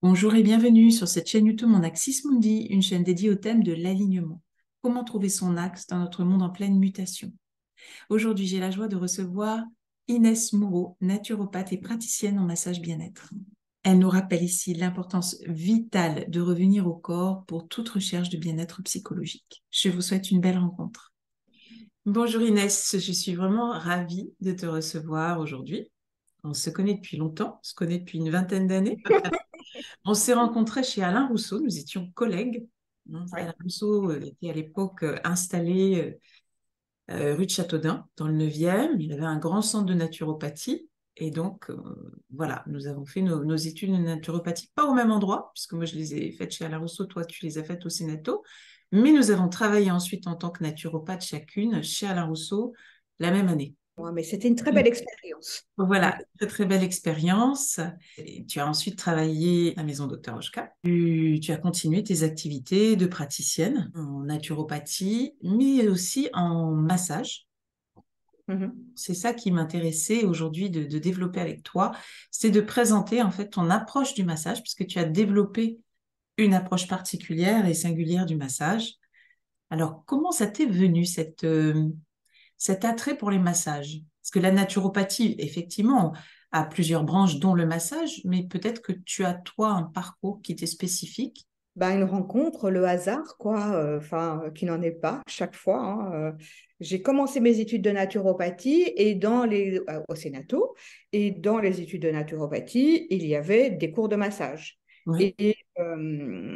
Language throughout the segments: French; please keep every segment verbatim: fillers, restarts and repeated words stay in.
Bonjour et bienvenue sur cette chaîne YouTube Mon Axis Mundi, une chaîne dédiée au thème de l'alignement. Comment trouver son axe dans notre monde en pleine mutation. Aujourd'hui, j'ai la joie de recevoir Inès Moureau, naturopathe et praticienne en massage bien-être. Elle nous rappelle ici l'importance vitale de revenir au corps pour toute recherche de bien-être psychologique. Je vous souhaite une belle rencontre. Bonjour Inès, je suis vraiment ravie de te recevoir aujourd'hui. On se connaît depuis longtemps, on se connaît depuis une vingtaine d'années. On s'est rencontrés chez Alain Rousseau, nous étions collègues. Hein, Ouais. Alain Rousseau euh, était à l'époque euh, installé euh, euh, rue de Châteaudun, dans le neuvième. Il avait un grand centre de naturopathie. Et donc, euh, voilà, nous avons fait nos, nos études de naturopathie, pas au même endroit, puisque moi je les ai faites chez Alain Rousseau, toi tu les as faites au Sénato. Mais nous avons travaillé ensuite en tant que naturopathe chacune chez Alain Rousseau la même année. Ouais, mais c'était une très belle expérience. Ouais. Voilà, très très belle expérience. Et tu as ensuite travaillé à la Maison Docteur Oshka. Tu, tu as continué tes activités de praticienne en naturopathie, mais aussi en massage. Mhm. C'est ça qui m'intéressait aujourd'hui de, de développer avec toi, c'est de présenter en fait ton approche du massage, puisque tu as développé une approche particulière et singulière du massage. Alors, comment ça t'est venu cette, euh, cet attrait pour les massages? Parce que la naturopathie, effectivement, a plusieurs branches, dont le massage, mais peut-être que tu as, toi, un parcours qui t'est spécifique. Ben, une rencontre, le hasard, quoi, euh, enfin, euh, qui n'en est pas chaque fois. Hein, euh. J'ai commencé mes études de naturopathie et dans les, euh, au Sénato, et dans les études de naturopathie, il y avait des cours de massage. Oui. Et euh,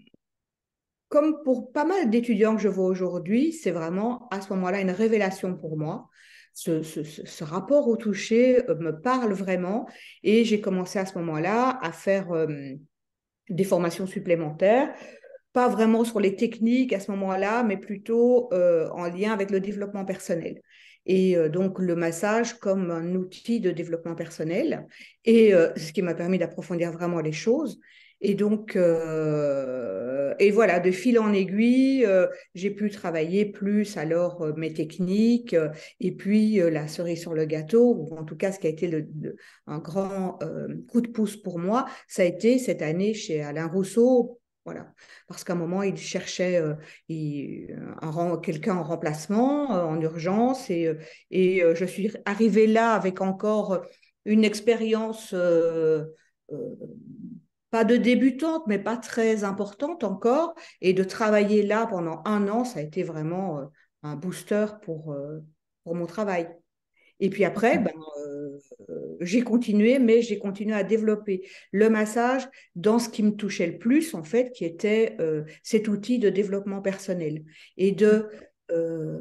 comme pour pas mal d'étudiants que je vois aujourd'hui, c'est vraiment à ce moment-là une révélation pour moi. Ce, ce- ce- ce rapport au toucher euh, me parle vraiment et j'ai commencé à ce moment-là à faire euh, des formations supplémentaires, pas vraiment sur les techniques à ce moment-là, mais plutôt euh, en lien avec le développement personnel. Et euh, donc le massage comme un outil de développement personnel, et euh, ce qui m'a permis d'approfondir vraiment les choses. Et donc, euh, et voilà, de fil en aiguille, euh, j'ai pu travailler plus alors euh, mes techniques, euh, et puis euh, la cerise sur le gâteau, ou en tout cas ce qui a été le, le- un grand euh, coup de pouce pour moi, ça a été cette année chez Alain Rousseau. Voilà, parce qu'à un moment, il cherchait euh, il- un quelqu'un en remplacement, euh, en urgence, et, euh, et euh, je suis arrivée là avec encore une expérience, euh, euh, pas de débutante, mais pas très importante encore, et de travailler là pendant un an, ça a été vraiment euh, un booster pour, euh, pour mon travail. Et puis après, ben, euh, euh, j'ai continué, mais j'ai continué à développer le massage dans ce qui me touchait le plus, en fait, qui était euh, cet outil de développement personnel et de euh,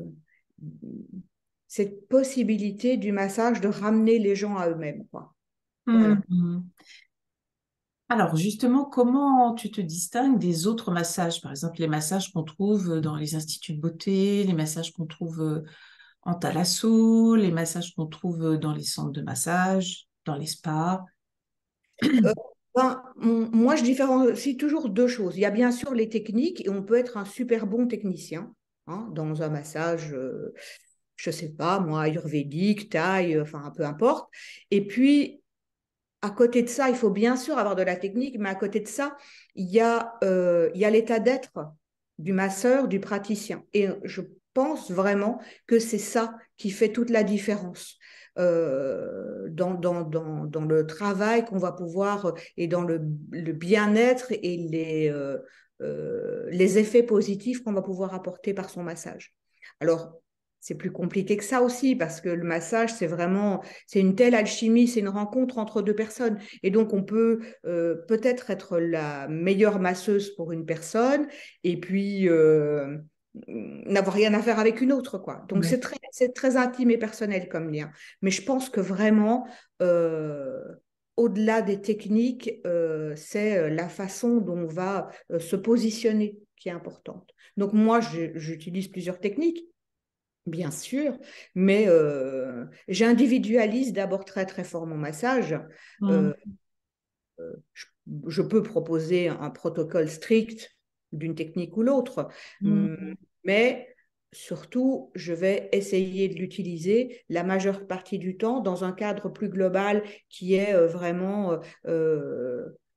cette possibilité du massage de ramener les gens à eux-mêmes, quoi. Voilà. Mhm. Alors, justement, comment tu te distingues des autres massages? Par exemple, les massages qu'on trouve dans les instituts de beauté, les massages qu'on trouve euh, en thalasso, les massages qu'on trouve dans les centres de massage, dans les spas. Euh, ben, m- moi, je différencie toujours deux choses. Il y a bien sûr les techniques et on peut être un super bon technicien hein, dans un massage. Euh, je sais pas, moi, ayurvédique, thaï, euh, enfin, peu importe. Et puis, à côté de ça, il faut bien sûr avoir de la technique, mais à côté de ça, il y a, euh, il y a l'état d'être du masseur, du praticien. Et je pense vraiment que c'est ça qui fait toute la différence euh, dans, dans, dans, dans le travail qu'on va pouvoir et dans le, le bien-être et les, euh, euh, les effets positifs qu'on va pouvoir apporter par son massage. Alors, c'est plus compliqué que ça aussi parce que le massage, c'est vraiment c'est une telle alchimie, c'est une rencontre entre deux personnes. Et donc, on peut euh, peut-être être la meilleure masseuse pour une personne et puis euh, n'avoir rien à faire avec une autre, quoi. Donc, c'est Ouais. très, c'est très intime et personnel comme lien. Mais je pense que vraiment, euh, au-delà des techniques, euh, c'est la façon dont on va euh, se positionner qui est importante. Donc, moi, j'utilise plusieurs techniques. Bien sûr, mais euh, j'individualise d'abord très très fort mon massage. Euh, Mhm. je, je peux proposer un protocole strict d'une technique ou l'autre, hum, Mhm. mais surtout, je vais essayer de l'utiliser la majeure partie du temps dans un cadre plus global qui est euh, vraiment euh,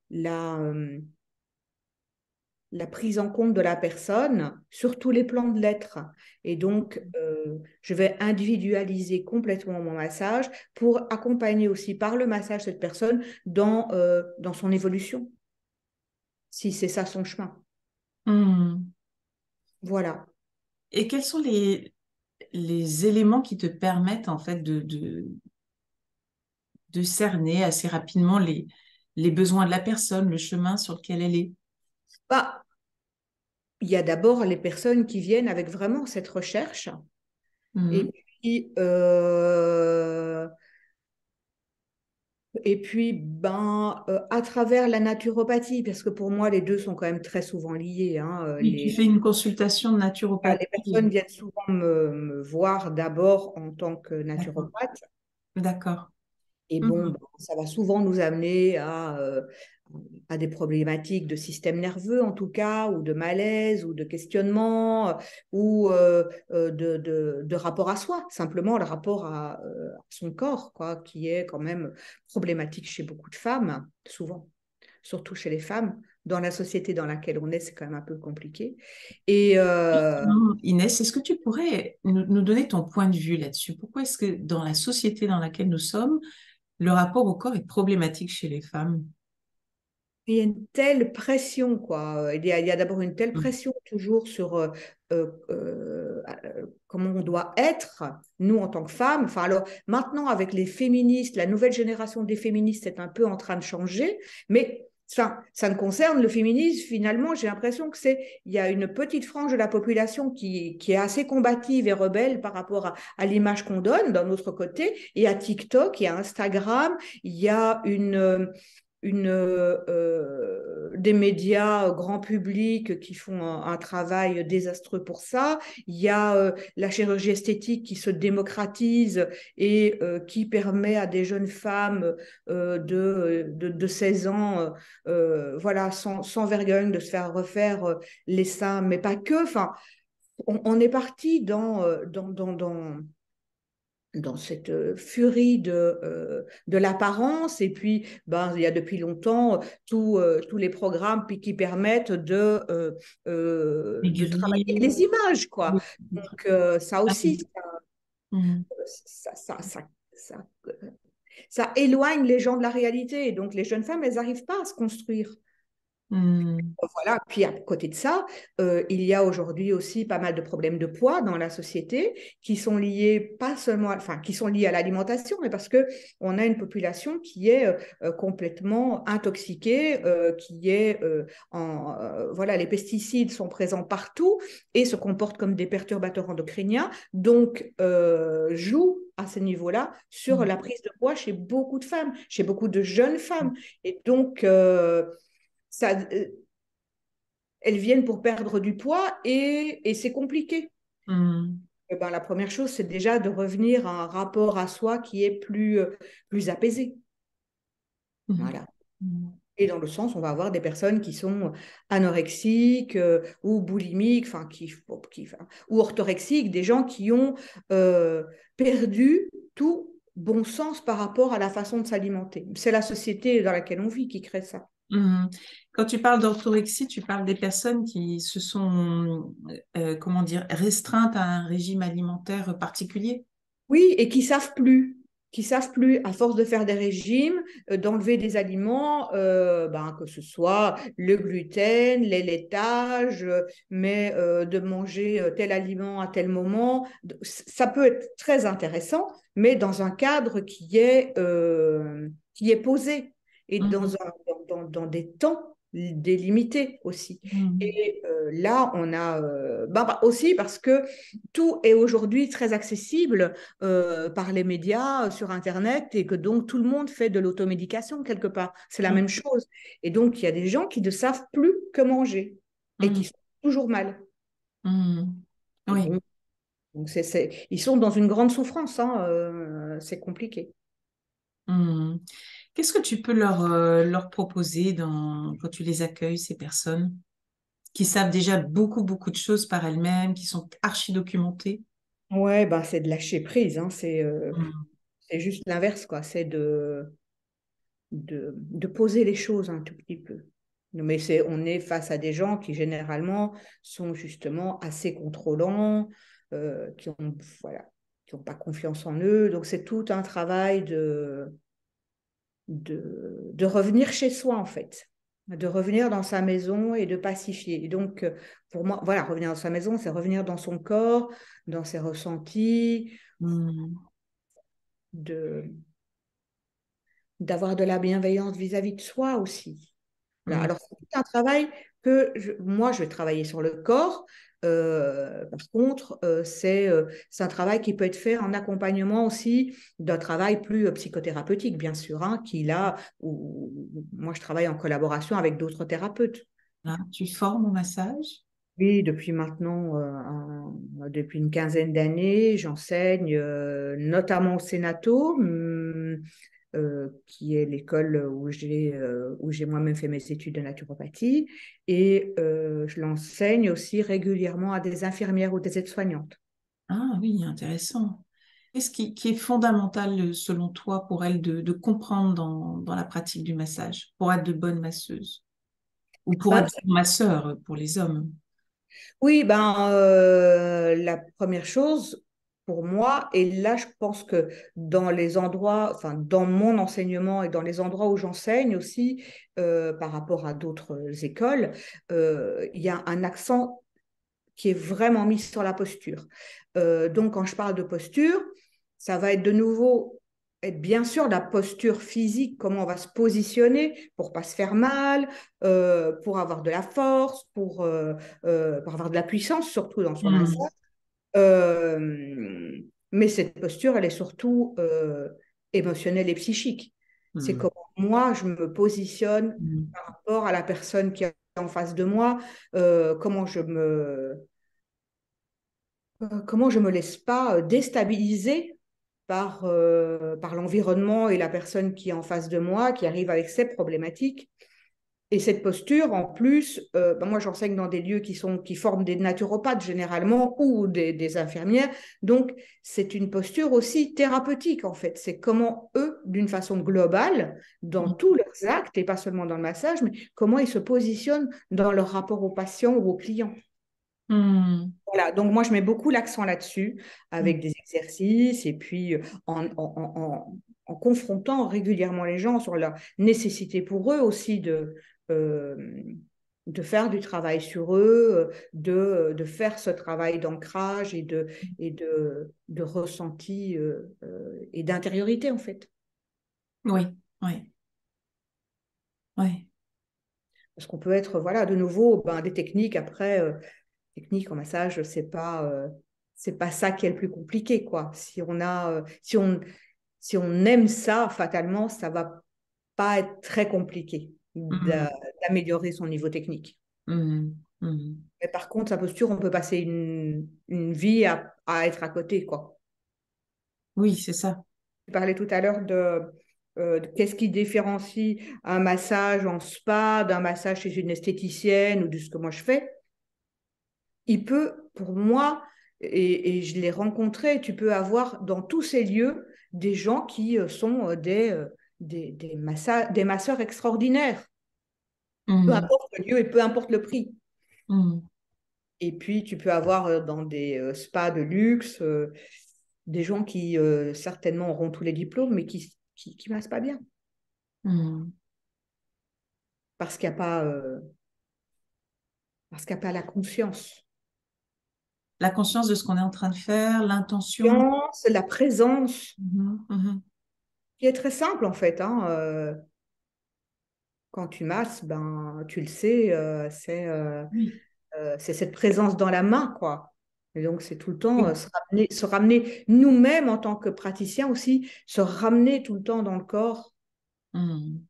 la, euh, la prise en compte de la personne sur tous les plans de l'être. Et donc, euh, je vais individualiser complètement mon massage pour accompagner aussi par le massage cette personne dans, euh, dans son évolution, si c'est ça son chemin. Hmm. Voilà. Et quels sont les, les éléments qui te permettent en fait de, de, de cerner assez rapidement les, les besoins de la personne, le chemin sur lequel elle est? Bah, il y a d'abord les personnes qui viennent avec vraiment cette recherche. Et Mhm. puis, euh, et puis ben, euh, à travers la naturopathie, parce que pour moi, les deux sont quand même très souvent liés. Hein, euh, Oui, tu les, fais une consultation de ah, les naturopathie. personnes viennent souvent me, me voir d'abord en tant que D'accord. naturopathe. D'accord. Et bon, Mhm. ben, ça va souvent nous amener à, euh, à des problématiques de système nerveux, en tout cas, ou de malaise, ou de questionnement, euh, ou euh, euh, de, de, de rapport à soi, simplement le rapport à, euh, à son corps, quoi, qui est quand même problématique chez beaucoup de femmes, souvent, surtout chez les femmes. Dans la société dans laquelle on est, c'est quand même un peu compliqué. Et euh, Justement, Inès, est-ce que tu pourrais nous, nous donner ton point de vue là-dessus? Pourquoi est-ce que dans la société dans laquelle nous sommes, le rapport au corps est problématique chez les femmes? il y a une telle pression, quoi. Il y a, il y a d'abord une telle Mhm. pression toujours sur euh, euh, euh, euh, comment on doit être, nous en tant que femmes. Enfin, alors maintenant, avec les féministes, la nouvelle génération des féministes est un peu en train de changer, mais ça, ça ne concerne le féminisme, finalement, j'ai l'impression que c'est, il y a une petite frange de la population qui, qui est assez combative et rebelle par rapport à, à l'image qu'on donne d'un autre côté. Il y a TikTok, il y a Instagram, il y a une une, euh, des médias grand public qui font un, un, travail désastreux pour ça. Il y a euh, la chirurgie esthétique qui se démocratise et euh, qui permet à des jeunes femmes euh, de, de, de seize ans, euh, voilà, sans, sans vergogne, de se faire refaire les seins, mais pas que. Enfin, on, on est parti dans, dans, dans, dans dans cette euh, furie de, euh, de l'apparence. Et puis, ben, il y a depuis longtemps tous euh, tous les programmes qui permettent de, euh, euh, de travailler Maigrir. les images, quoi. Oui. Donc, euh, ça Ah aussi, oui. Mhm. ça, ça, ça, ça, ça éloigne les gens de la réalité. Et donc, les jeunes femmes, elles n'arrivent pas à se construire. Mhm. Voilà. Puis à côté de ça, euh, il y a aujourd'hui aussi pas mal de problèmes de poids dans la société qui sont liés pas seulement, à, enfin qui sont liés à l'alimentation, mais parce que on a une population qui est euh, complètement intoxiquée, euh, qui est euh, en euh, voilà, les pesticides sont présents partout et se comportent comme des perturbateurs endocriniens, donc euh, jouent à ce niveau-là sur Mhm. la prise de poids chez beaucoup de femmes, chez beaucoup de jeunes femmes, et donc euh, ça, euh, elles viennent pour perdre du poids et, et c'est compliqué. Mhm. Eh ben, la première chose, c'est déjà de revenir à un rapport à soi qui est plus, euh, plus apaisé. Mhm. Voilà. Mhm. Et dans le sens, on va avoir des personnes qui sont anorexiques euh, ou boulimiques, enfin, qui, qui, enfin, ou orthorexiques, des gens qui ont euh, perdu tout bon sens par rapport à la façon de s'alimenter. C'est la société dans laquelle on vit qui crée ça. Mhm. Quand tu parles d'orthorexie, tu parles des personnes qui se sont, euh, comment dire, restreintes à un régime alimentaire particulier. Oui, et qui savent plus, qui savent plus, à force de faire des régimes, euh, d'enlever des aliments, euh, ben, que ce soit le gluten, les laitages, euh, mais euh, de manger euh, tel aliment à tel moment. Ça peut être très intéressant, mais dans un cadre qui est, euh, qui est posé et Mhm. dans, un, dans, dans, dans des temps délimités aussi. Mhm. Et euh, là, on a euh, ben, aussi parce que tout est aujourd'hui très accessible euh, par les médias, euh, sur Internet, et que donc tout le monde fait de l'automédication quelque part. C'est la même chose. Et donc, il y a des gens qui ne savent plus que manger et qui Mhm. sont toujours mal. Mhm. Et Oui. bon, donc c'est, c'est, ils sont dans une grande souffrance, hein, euh, c'est compliqué. Mhm. Qu'est-ce que tu peux leur, euh, leur proposer dans, quand tu les accueilles, ces personnes qui savent déjà beaucoup, beaucoup de choses par elles-mêmes, qui sont archi documentées? Ouais, ben c'est de lâcher prise, hein, c'est, euh, Mhm. c'est juste l'inverse, quoi. C'est de, de, de poser les choses un tout petit peu. Mais c'est, on est face à des gens qui généralement sont justement assez contrôlants, euh, qui ont, voilà, qui n'ont pas confiance en eux. Donc c'est tout un travail de, de, de revenir chez soi en fait, de revenir dans sa maison et de pacifier. Et donc pour moi, voilà, revenir dans sa maison, c'est revenir dans son corps, dans ses ressentis, Mm. de, d'avoir de la bienveillance vis-à-vis de soi aussi. Là, Mm. alors, c'est un travail que je- moi, je vais travailler sur le corps. Euh, par contre, euh, c'est euh, c'est un travail qui peut être fait en accompagnement aussi d'un travail plus euh, psychothérapeutique, bien sûr, hein, qui là, où, où moi, je travaille en collaboration avec d'autres thérapeutes. Là, tu formes au massage? Oui, depuis maintenant, euh, un- depuis une quinzaine d'années, j'enseigne euh, notamment au Sénato, hum, euh, qui est l'école où j'ai euh, où j'ai moi-même fait mes études de naturopathie, et euh, je l'enseigne aussi régulièrement à des infirmières ou des aides-soignantes. Ah oui, intéressant. Qu'est-ce qui, qui est fondamental euh, selon toi pour elles de, de comprendre dans, dans la pratique du massage, pour être de bonnes masseuses ou pour Ben, être masseur euh, pour les hommes? oui, ben, euh, la première chose pour moi, et là je pense que dans les endroits, enfin dans mon enseignement et dans les endroits où j'enseigne aussi, euh, par rapport à d'autres écoles, euh, il y a un accent qui est vraiment mis sur la posture. Euh, donc quand je parle de posture, ça va être de nouveau être bien sûr la posture physique, comment on va se positionner pour pas se faire mal, euh, pour avoir de la force, pour, euh, euh, pour avoir de la puissance, surtout dans son Hmm. massage. Euh, mais cette posture, elle est surtout euh, émotionnelle et psychique. C'est Hmm. comment moi, je me positionne Hmm. par rapport à la personne qui est en face de moi, euh, comment je me, euh, comment je me laisse pas euh, déstabiliser par, euh, par l'environnement et la personne qui est en face de moi, qui arrive avec ses problématiques. Et cette posture, en plus, euh, ben moi j'enseigne dans des lieux qui, sont, qui forment des naturopathes généralement ou des, des infirmières. Donc c'est une posture aussi thérapeutique en fait. C'est comment eux, d'une façon globale, dans tous leurs actes, et pas seulement dans le massage, mais comment ils se positionnent dans leur rapport aux patients ou aux clients. Hmm. Voilà, donc moi je mets beaucoup l'accent là-dessus Hmm. avec des exercices et puis euh, en, en, en, en confrontant régulièrement les gens sur la nécessité pour eux aussi de, euh, de faire du travail sur eux, euh, de, de faire ce travail d'ancrage et de, et de, de ressenti euh, euh, et d'intériorité en fait. Oui, oui, oui. Parce qu'on peut être, voilà, de nouveau, ben, des techniques après. Euh, technique en massage, c'est pas, euh, c'est pas ça qui est le plus compliqué, quoi. Si on a, euh, si on, si on aime ça, fatalement, ça va pas être très compliqué Hmm. d'a- d'améliorer son niveau technique. Hmm. Hmm. Mais par contre, sa posture, on peut passer une, une vie à, à être à côté, quoi. Oui, c'est ça. Tu parlais tout à l'heure de, euh, de qu'est-ce qui différencie un massage en spa d'un massage chez une esthéticienne ou de ce que moi je fais. Il peut, pour moi, et, et je l'ai rencontré, tu peux avoir dans tous ces lieux des gens qui euh, sont euh, des, euh, des, des, massa- des masseurs extraordinaires, peu Hmm. importe le lieu et peu importe le prix. Hmm. Et puis, tu peux avoir euh, dans des euh, spas de luxe euh, des gens qui euh, certainement auront tous les diplômes, mais qui qui, qui massent pas bien Hmm. parce qu'il n'y a pas euh, parce qu'il y a pas la conscience. La conscience de ce qu'on est en train de faire, l'intention. Conscience, la présence, Mhm, mhm. qui est très simple en fait. Hein, euh, quand tu masses, ben, tu le sais, euh, c'est euh, Oui, euh, c'est cette présence dans la main, quoi. Et donc, c'est tout le temps euh, oui. se ramener, se ramener nous-mêmes en tant que praticiens aussi, se ramener tout le temps dans le corps. Hmm.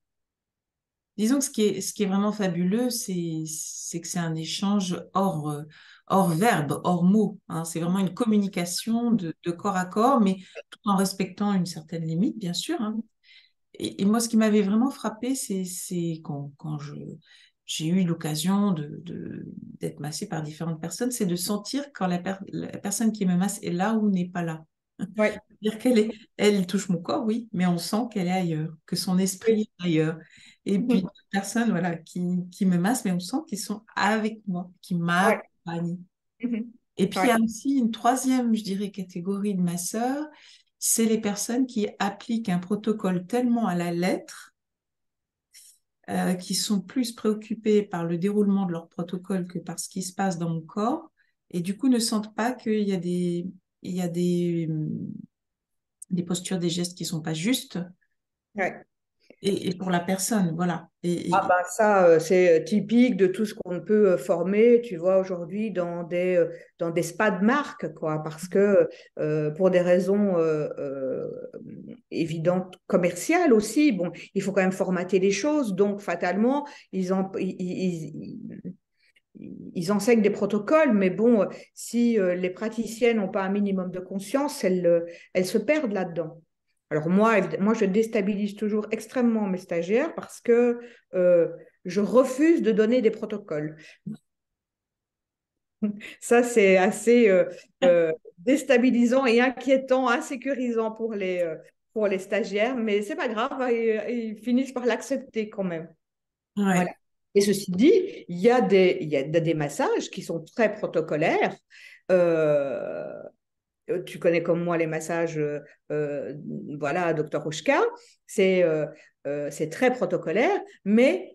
Disons que ce qui est, ce qui est vraiment fabuleux, c'est, c'est que c'est un échange hors, euh, hors verbe, hors mot, hein. C'est vraiment une communication de, de corps à corps, mais tout en respectant une certaine limite, bien sûr, hein. Et, et moi, ce qui m'avait vraiment frappé, c'est, c'est quand, quand je, j'ai eu l'occasion de, de, d'être massée par différentes personnes, c'est de sentir quand la, per- la personne qui me masse est là ou n'est pas là. Ouais. C'est-à-dire qu'elle est, elle touche mon corps, oui, mais on sent qu'elle est ailleurs, que son Oui. esprit est ailleurs. Et puis, Mhm. d'autres personnes, voilà, qui, qui me massent, mais on sent qu'ils sont avec moi, qui Ouais. m'accompagnent. Mhm. Et puis, il y Ouais. a aussi une troisième, je dirais, catégorie de masseurs, c'est les personnes qui appliquent un protocole tellement à la lettre, euh, qui sont plus préoccupées par le déroulement de leur protocole que par ce qui se passe dans mon corps, et du coup ne sentent pas qu'il y a des, il y a des, des postures, des gestes qui sont pas justes, Ouais. et, et pour la personne, voilà. Ah Et, et- ben ça, euh, c'est typique de tout ce qu'on peut euh, former, tu vois, aujourd'hui dans des, euh, dans des spas de marque, quoi, parce que euh, pour des raisons euh, euh, évidentes commerciales aussi, bon, il faut quand même formater les choses, donc fatalement, ils, en, ils, ils, ils- ils enseignent des protocoles, mais bon, euh, si euh, les praticiennes n'ont pas un minimum de conscience, elles, euh, elles se perdent là-dedans. Alors moi, évid- moi, je déstabilise toujours extrêmement mes stagiaires parce que euh, je refuse de donner des protocoles. Ça, c'est assez euh, euh, déstabilisant et inquiétant, insécurisant pour les, euh, pour les stagiaires, mais c'est pas grave, hein, ils, ils finissent par l'accepter quand même. Voilà. ouais. Et ceci dit, il y a des, il y a des massages qui sont très protocolaires. Euh, Tu connais comme moi les massages, euh, euh, voilà, docteur Rouchka, c'est euh, euh, c'est très protocolaire, mais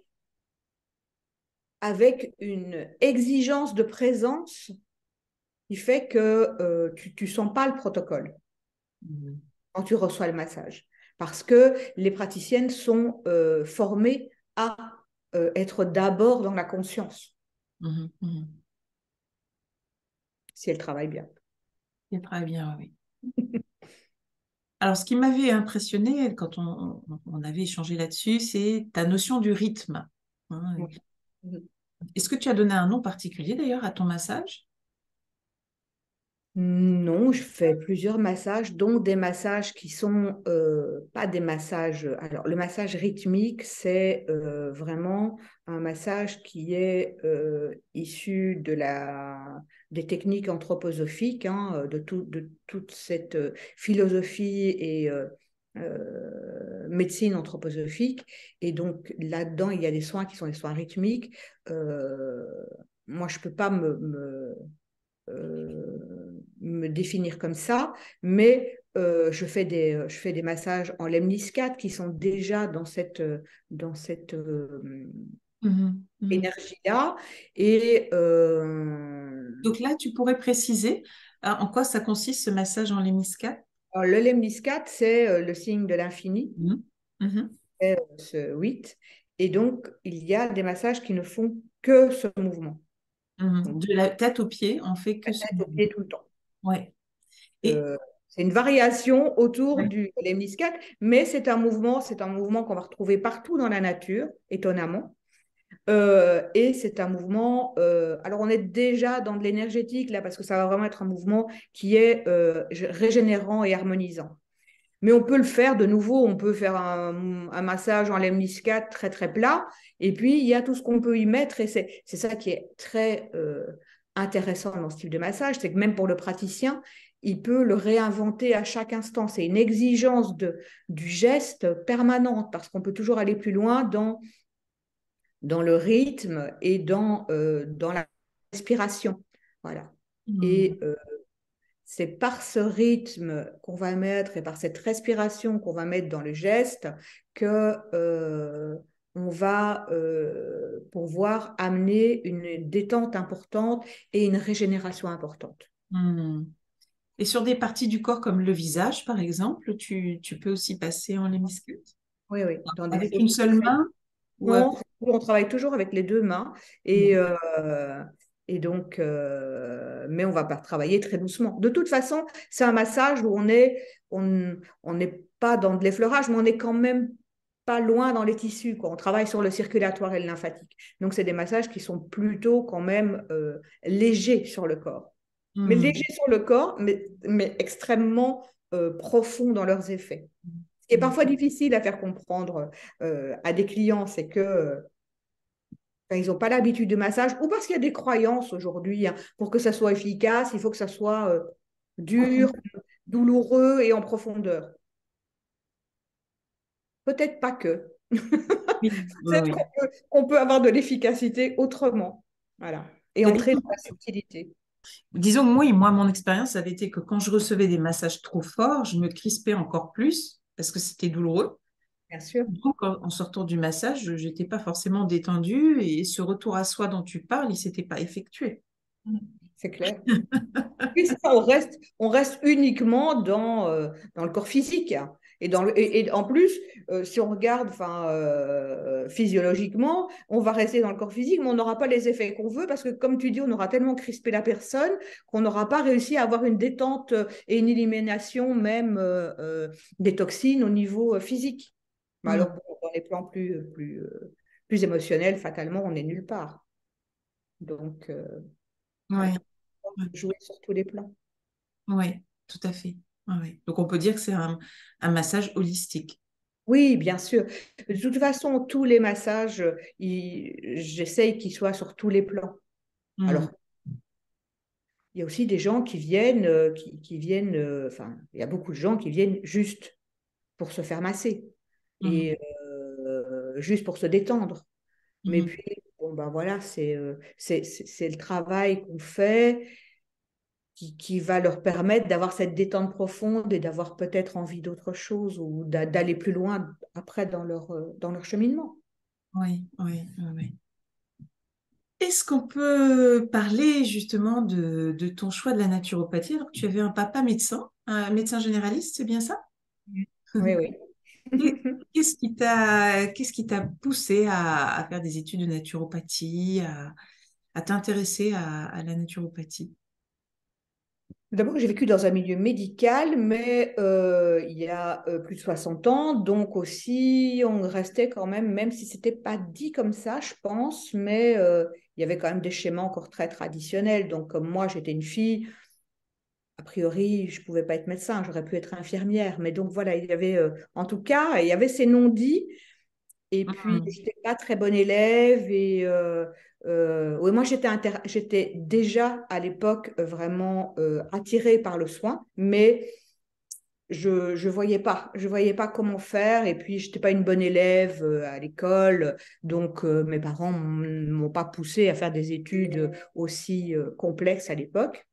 avec une exigence de présence qui fait que euh, tu ne sens pas le protocole Mhm. quand tu reçois le massage. Parce que les praticiennes sont euh, formées à euh, être d'abord dans la conscience, Mhm. Mhm. si elles travaillent bien. C'est très bien, oui. Alors, ce qui m'avait impressionné quand on, on- on avait échangé là-dessus, c'est ta notion du rythme, hein. Oui. Est-ce que tu as donné un nom particulier d'ailleurs à ton massage? Non, je fais plusieurs massages, dont des massages qui sont euh, pas des massages. Alors, le massage rythmique, c'est euh, vraiment un massage qui est euh, issu de la, des techniques anthroposophiques, hein, de, tout, de toute cette euh, philosophie et euh, euh, médecine anthroposophique. Et donc, là-dedans, il y a des soins qui sont des soins rythmiques. Euh, Moi, je peux pas me, me euh, me définir comme ça, mais euh, je, fais des, je fais des massages en lemniscate qui sont déjà dans cette, dans cette euh, Mhm. Mhm. énergie-là. Et euh, Donc là, tu pourrais préciser euh, en quoi ça consiste ce massage en lémiscate? alors, le lemniscate, c'est euh, le signe de l'infini, Mhm. Mhm. c'est euh, ce huit. Et donc, il y a des massages qui ne font que ce mouvement. Donc, Mhm. De la tête aux pieds, on fait que la ce tête aux mouvement. pieds tout le temps. Ouais. Et Euh, c'est une variation autour ouais. du lemniscate, mais c'est un mouvement, c'est un mouvement qu'on va retrouver partout dans la nature, étonnamment. Euh, et c'est un mouvement. Euh, alors, on est déjà dans de l'énergétique là, parce que ça va vraiment être un mouvement qui est euh, régénérant et harmonisant. Mais on peut le faire de nouveau. On peut faire un, un massage en lemniscate très très plat. Et puis, il y a tout ce qu'on peut y mettre. Et c'est c'est ça qui est très euh, intéressant dans ce type de massage. C'est que même pour le praticien, il peut le réinventer à chaque instant. C'est une exigence de, du geste permanente parce qu'on peut toujours aller plus loin dans, dans le rythme et dans, euh, dans la respiration. Voilà. Mhm. Et euh, c'est par ce rythme qu'on va mettre et par cette respiration qu'on va mettre dans le geste que euh, on va euh, pouvoir amener une détente importante et une régénération importante. Mhm. Et sur des parties du corps comme le visage, par exemple, tu, tu peux aussi passer en lémiscate Oui, oui, dans des avec zones une seule main ou avec... non, on travaille toujours avec les deux mains et, euh, et donc, euh, mais on va pas travailler très doucement. De toute façon, c'est un massage où on est, on, on n'est pas dans de l'effleurage, mais on est quand même pas loin dans les tissus, quoi. On travaille sur le circulatoire et le lymphatique. Donc, c'est des massages qui sont plutôt quand même euh, légers sur le corps. Mais Mhm. légers sur le corps, mais, mais extrêmement euh, profonds dans leurs effets. Ce qui est parfois Mhm. difficile à faire comprendre euh, à des clients, c'est que euh, quand ils n'ont pas l'habitude du massage, ou parce qu'il y a des croyances aujourd'hui, hein, pour que ça soit efficace, il faut que ça soit euh, dur, douloureux et en profondeur. Peut-être pas que. Oui, oui, Peut-être oui. qu'on peut, qu'on peut avoir de l'efficacité autrement. Voilà. Et C'est-à-dire entrer que, dans la subtilité. disons que moi, moi, mon expérience avait été que quand je recevais des massages trop forts, je me crispais encore plus parce que c'était douloureux. Bien sûr. Donc, en, en sortant du massage, je n'étais pas forcément détendue et ce retour à soi dont tu parles, il ne s'était pas effectué. C'est clair. Oui, c'est ça, on reste, on reste uniquement dans, euh, dans le corps physique, hein. Et, dans le, et, et en plus, euh, si on regarde enfin, euh, physiologiquement, on va rester dans le corps physique, mais on n'aura pas les effets qu'on veut parce que, comme tu dis, on aura tellement crispé la personne qu'on n'aura pas réussi à avoir une détente et une élimination même euh, euh, des toxines au niveau euh, physique. Mais Mm. alors, bon, dans les plans plus, plus, euh, plus émotionnels, fatalement, on n'est nulle part. Donc, euh, voilà, Ouais, ouais, jouer sur tous les plans. ouais, tout à fait. Ouais, ouais. Donc, on peut dire que c'est un, un massage holistique. Oui, bien sûr. De toute façon, tous les massages, ils- j'essaye qu'ils soient sur tous les plans. Mm. Alors, il y a aussi des gens qui viennent, euh, qui, qui viennent, euh, enfin, il y a beaucoup de gens qui viennent juste pour se faire masser Mm. et euh, juste pour se détendre. Mais Mm. puis, bon, ben voilà, c'est euh, c'est c'est- c'est le travail qu'on fait qui, qui va leur permettre d'avoir cette détente profonde et d'avoir peut-être envie d'autre chose ou d'a- d'aller plus loin après dans leur, euh, dans leur cheminement. Oui, oui, oui, oui. Est-ce qu'on peut parler justement de, de ton choix de la naturopathie alors que tu avais un papa médecin, un médecin généraliste, c'est bien ça? Oui, oui. Et Qu'est-ce qui t'a, qu'est-ce qui t'a poussé à, à faire des études de naturopathie, à, à t'intéresser à, à la naturopathie? D'abord, j'ai vécu dans un milieu médical, mais euh, il y a euh, plus de soixante ans, donc aussi on restait quand même, même si c'était pas dit comme ça, je pense, mais euh, il y avait quand même des schémas encore très traditionnels. Donc, comme moi, j'étais une fille, a priori, je pouvais pas être médecin, j'aurais pu être infirmière. Mais donc voilà, il y avait, euh, en tout cas, il y avait ces non-dits. Et puis, je Hmm. n'étais pas très bonne élève. Et euh, euh, ouais, moi, j'étais inter- j'étais déjà à l'époque euh, vraiment euh, attirée par le soin, mais je ne voyais pas. Je voyais pas comment faire. Et puis, je n'étais pas une bonne élève euh, à l'école. Donc, euh, mes parents ne m'ont pas poussée à faire des études aussi euh, complexes à l'époque.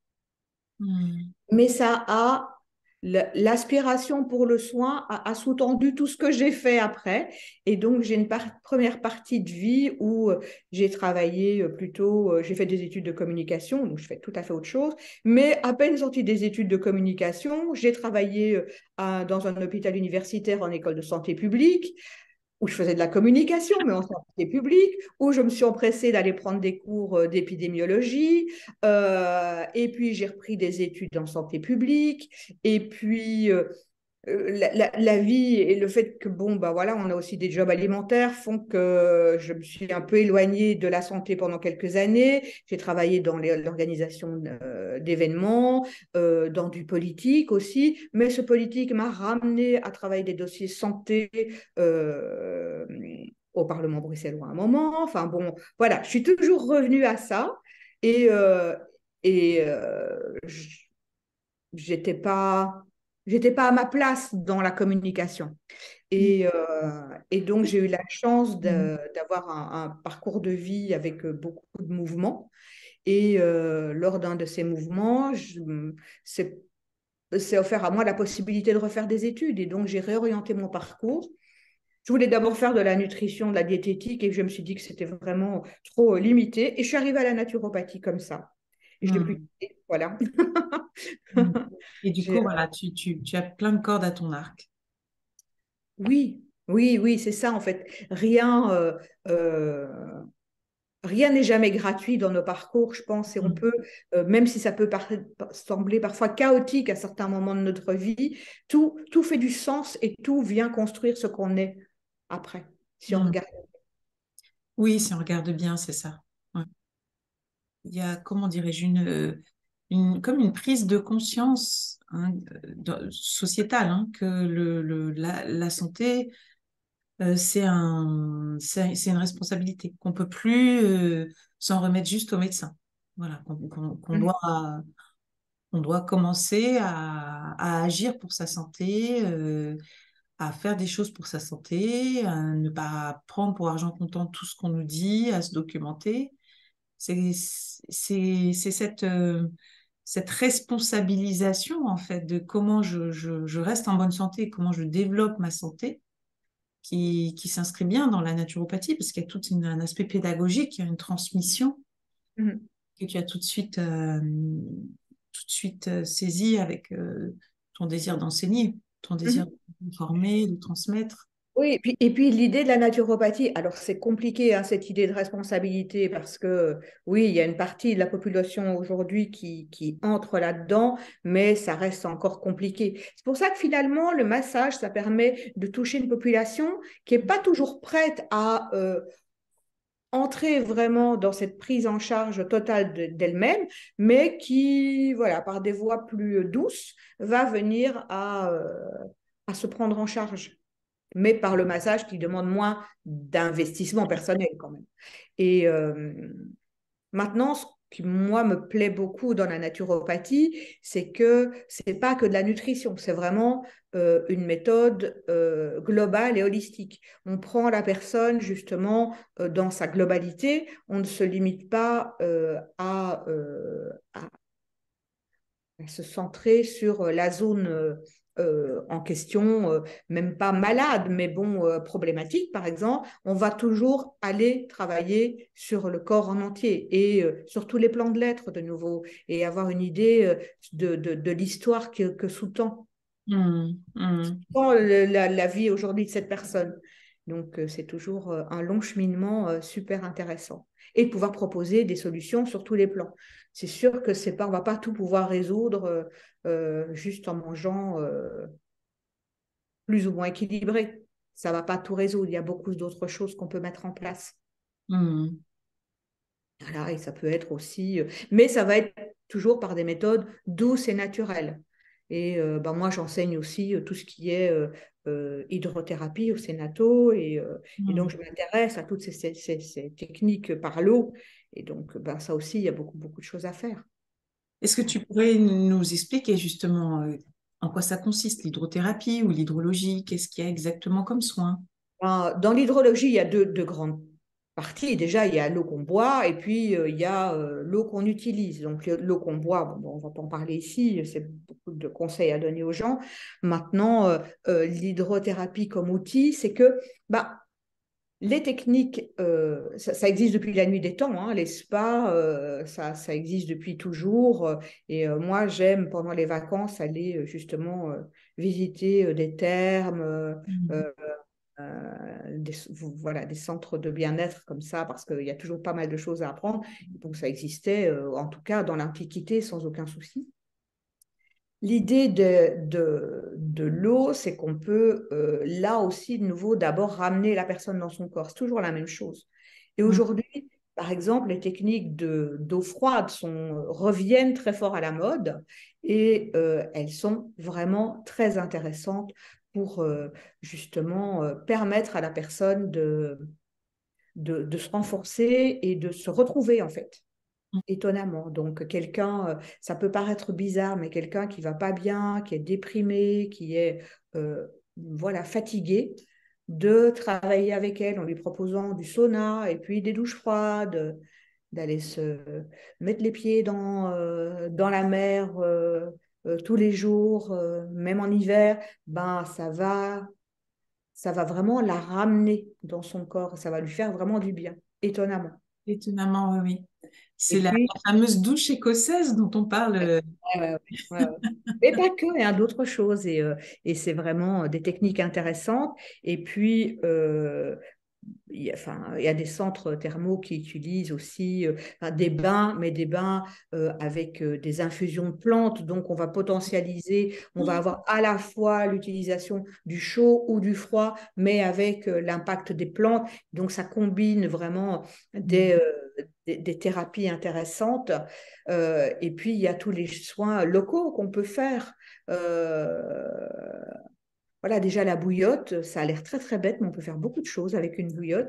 Hmm. Mais ça a l'aspiration pour le soin a, a sous-tendu tout ce que j'ai fait après. Et donc, j'ai une par première partie de vie où euh, j'ai travaillé euh, plutôt, euh, j'ai fait des études de communication, donc je fais tout à fait autre chose. Mais à peine sortie des études de communication, j'ai travaillé euh, à, dans un hôpital universitaire en école de santé publique où je faisais de la communication, mais en santé publique, où je me suis empressée d'aller prendre des cours euh, d'épidémiologie, euh, et puis j'ai repris des études en santé publique, et puis euh, euh, la, la, la, vie et le fait que, bon, bah voilà, on a aussi des jobs alimentaires font que je me suis un peu éloignée de la santé pendant quelques années. J'ai travaillé dans l'organisation euh, d'événements, euh, dans du politique aussi, mais ce politique m'a ramené à travailler des dossiers santé euh, au Parlement bruxellois à un moment. Enfin bon, voilà, je suis toujours revenue à ça et, euh, et euh, j'étais pas j'étais pas à ma place dans la communication. Et, euh, et donc, j'ai eu la chance Hmm. d'avoir un, un, parcours de vie avec euh, beaucoup de mouvements. Et euh, lors d'un de ces mouvements, c'est offert à moi la possibilité de refaire des études. Et donc, j'ai réorienté mon parcours. Je voulais d'abord faire de la nutrition, de la diététique, et je me suis dit que c'était vraiment trop limité. Et je suis arrivée à la naturopathie comme ça. Et je l'ai plus Hmm. quitté. Voilà. Hmm. Et du coup, J'ai voilà, tu, tu, tu as plein de cordes à ton arc. Oui, oui, oui, c'est ça en fait. Rien, euh, euh, rien n'est jamais gratuit dans nos parcours, je pense, et on Hmm. peut, euh, même si ça peut par- sembler parfois chaotique à certains moments de notre vie, tout, tout fait du sens et tout vient construire ce qu'on est après, si on Hmm. regarde. Oui, si on regarde bien, c'est ça. Ouais. Il y a, comment dirais-je, une, euh, une, comme une prise de conscience hein, de- sociétale, hein, que le, le- la, la santé, euh, c'est un, c'est, c'est une responsabilité, qu'on peut plus euh, s'en remettre juste au médecin. Voilà, qu'on qu'on- qu'on doit. on doit commencer à, à agir pour sa santé, euh, à faire des choses pour sa santé, à ne pas prendre pour argent comptant tout ce qu'on nous dit, à se documenter. C'est, c'est, c'est cette, euh, cette responsabilisation, en fait, de comment je, je, je reste en bonne santé, comment je développe ma santé, qui, qui s'inscrit bien dans la naturopathie, parce qu'il y a tout une- un aspect pédagogique, il y a une transmission Mhm. que tu as tout de suite, euh, tout de suite euh, saisi avec euh, ton désir d'enseigner, ton désir Mhm. de former, de transmettre. Oui, et puis, et puis l'idée de la naturopathie, alors c'est compliqué hein, cette idée de responsabilité parce que oui, il y a une partie de la population aujourd'hui qui, qui entre là-dedans, mais ça reste encore compliqué. C'est pour ça que finalement, le massage, ça permet de toucher une population qui n'est pas toujours prête à euh, entrer vraiment dans cette prise en charge totale de- d'elle-même, mais qui, voilà, par des voies plus douces, va venir à, euh, à se prendre en charge mais par le massage qui demande moins d'investissement personnel quand même. Et euh, maintenant, ce qui, moi, me plaît beaucoup dans la naturopathie, c'est que ce n'est pas que de la nutrition, c'est vraiment euh, une méthode euh, globale et holistique. On prend la personne justement euh, dans sa globalité, on ne se limite pas euh, à, euh, à se centrer sur la zone euh, euh, en question, euh, même pas malade, mais bon, euh, problématique, par exemple, on va toujours aller travailler sur le corps en entier et euh, sur tous les plans de l'être de nouveau et avoir une idée euh, de, de, de l'histoire que, que sous-tend Mmh, mmh, la, la vie aujourd'hui de cette personne. Donc, euh, c'est toujours euh, un long cheminement euh, super intéressant. Et pouvoir proposer des solutions sur tous les plans. C'est sûr que c'est pas, on va pas tout pouvoir résoudre euh, euh, juste en mangeant euh, plus ou moins équilibré. Ça va pas tout résoudre. Il y a beaucoup d'autres choses qu'on peut mettre en place. mmh. Voilà, et ça peut être aussi, euh, mais ça va être toujours par des méthodes douces et naturelles. Et euh, ben moi, j'enseigne aussi euh, tout ce qui est euh, euh, hydrothérapie au Sénato, et, euh, et donc Mmh. je m'intéresse à toutes ces, ces- ces- ces techniques par l'eau. Et donc, ben, ça aussi, il y a beaucoup, beaucoup de choses à faire. Est-ce que tu pourrais nous expliquer justement euh, en quoi ça consiste, l'hydrothérapie ou l'hydrologie? Qu'est-ce qu'il y a exactement comme soin? Ben, dans l'hydrologie, il y a deux, deux grandes parties. Déjà, il y a l'eau qu'on boit et puis euh, il y a euh, l'eau qu'on utilise. Donc, le- l'eau qu'on boit, bon, bon, on ne va pas en parler ici, c'est beaucoup de conseils à donner aux gens. Maintenant, euh, euh, l'hydrothérapie comme outil, c'est que bah, les techniques, euh, ça, ça existe depuis la nuit des temps, hein, les spas, euh, ça, ça existe depuis toujours. euh, Et euh, moi, j'aime pendant les vacances aller euh, justement euh, visiter euh, des thermes. euh, Mmh. euh, euh, des, voilà, des centres de bien-être comme ça, parce qu'il y a toujours pas mal de choses à apprendre. Donc, ça existait, euh, en tout cas, dans l'Antiquité, sans aucun souci. L'idée de, de, de l'eau, c'est qu'on peut, euh, là aussi, de nouveau, d'abord ramener la personne dans son corps. C'est toujours la même chose. Et Mmh. aujourd'hui, par exemple, les techniques de, d'eau froide sont, reviennent très fort à la mode et euh, elles sont vraiment très intéressantes pour euh, justement euh, permettre à la personne de, de, de se renforcer et de se retrouver en fait étonnamment. Donc, quelqu'un, euh, ça peut paraître bizarre, mais quelqu'un qui va pas bien, qui est déprimé, qui est euh, voilà, fatigué, de travailler avec elle en lui proposant du sauna et puis des douches froides, d'aller se mettre les pieds dans, euh, dans la mer euh, euh, tous les jours, euh, même en hiver, ben, ça va, ça va vraiment la ramener dans son corps, ça va lui faire vraiment du bien, étonnamment. Étonnamment, oui, oui. Et C'est la, puis, la fameuse douche écossaise dont on parle. ouais, euh, ouais, ouais, ouais. Mais pas que, il y a d'autres choses. Et, euh, et c'est vraiment des techniques intéressantes. Et puis, euh, il y a, enfin, il y a des centres thermaux qui utilisent aussi euh, enfin, des bains, mais des bains euh, avec euh, des infusions de plantes. Donc, on va potentialiser, on va avoir à la fois l'utilisation du chaud ou du froid, mais avec euh, l'impact des plantes. Donc, ça combine vraiment des, euh, des, des thérapies intéressantes. Euh, et puis, il y a tous les soins locaux qu'on peut faire. Euh, voilà, déjà la bouillotte, ça a l'air très très bête, mais on peut faire beaucoup de choses avec une bouillotte.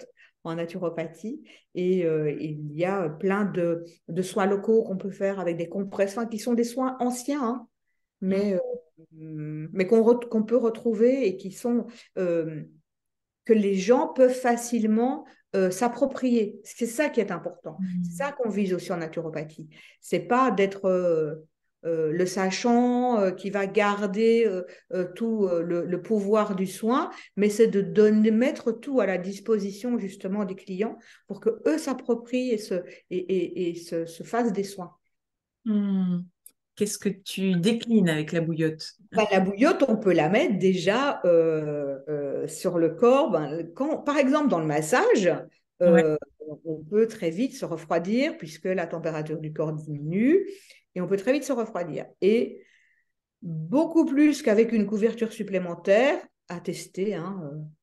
en naturopathie. Et euh, il y a plein de, de soins locaux qu'on peut faire avec des compresses, enfin, qui sont des soins anciens, hein, mais, euh, mais qu'on re- qu'on peut retrouver et qui sont, euh, que les gens peuvent facilement euh, s'approprier. C'est ça qui est important. C'est ça Mm. qu'on vise aussi en naturopathie. C'est pas d'être euh, euh, le sachant euh, qui va garder euh, euh, tout euh, le, le pouvoir du soin, mais c'est de donner, mettre tout à la disposition justement des clients pour que eux s'approprient et se, et, et, et se, se fassent des soins. Mm. Qu'est-ce que tu déclines avec la bouillotte? Ben, la bouillotte, on peut la mettre déjà euh, euh, sur le corps. Ben, quand, par exemple, dans le massage, Ouais. euh, on peut très vite se refroidir puisque la température du corps diminue et on peut très vite se refroidir. Et beaucoup plus qu'avec une couverture supplémentaire à tester, hein,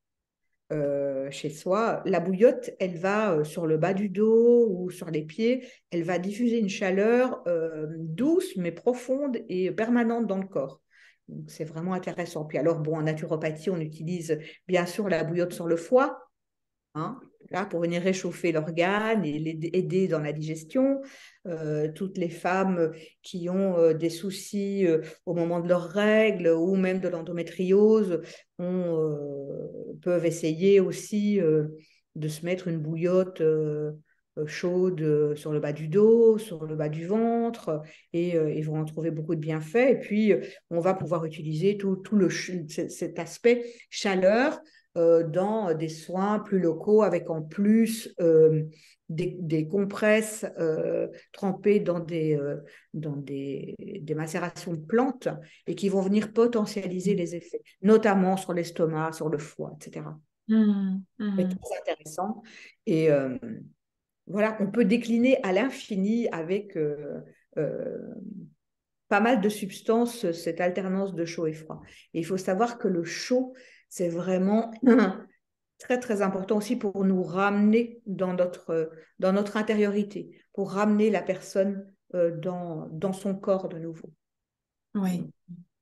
euh, chez soi, la bouillotte, elle va euh, sur le bas du dos ou sur les pieds, elle va diffuser une chaleur euh, douce mais profonde et permanente dans le corps. Donc, c'est vraiment intéressant. Puis alors, bon, en naturopathie, on utilise bien sûr la bouillotte sur le foie, hein, là, pour venir réchauffer l'organe et l'aider dans la digestion. Euh, toutes les femmes qui ont euh, des soucis euh, au moment de leurs règles ou même de l'endométriose ont, euh, peuvent essayer aussi euh, de se mettre une bouillotte euh, chaude euh, sur le bas du dos, sur le bas du ventre, et euh, ils vont en trouver beaucoup de bienfaits. Et puis, euh, on va pouvoir utiliser tout, tout le, cet aspect chaleur euh, dans des soins plus locaux avec en plus euh, des, des, compresses euh, trempées dans, des, euh, dans des, des macérations de plantes et qui vont venir potentialiser les effets, notamment sur l'estomac, sur le foie, et cetera. Mm. C'est Mm. très intéressant. Et euh, voilà, on peut décliner à l'infini avec euh, euh, pas mal de substances, cette alternance de chaud et froid. Et il faut savoir que le chaud, c'est vraiment très, très important aussi pour nous ramener dans notre, dans notre intériorité, pour ramener la personne euh, dans, dans son corps de nouveau. Oui.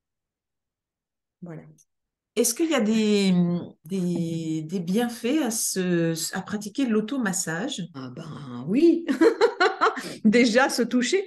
Voilà. Est-ce qu'il y a des, des, des bienfaits à, se, à pratiquer l'automassage? Ah ben oui, déjà se toucher.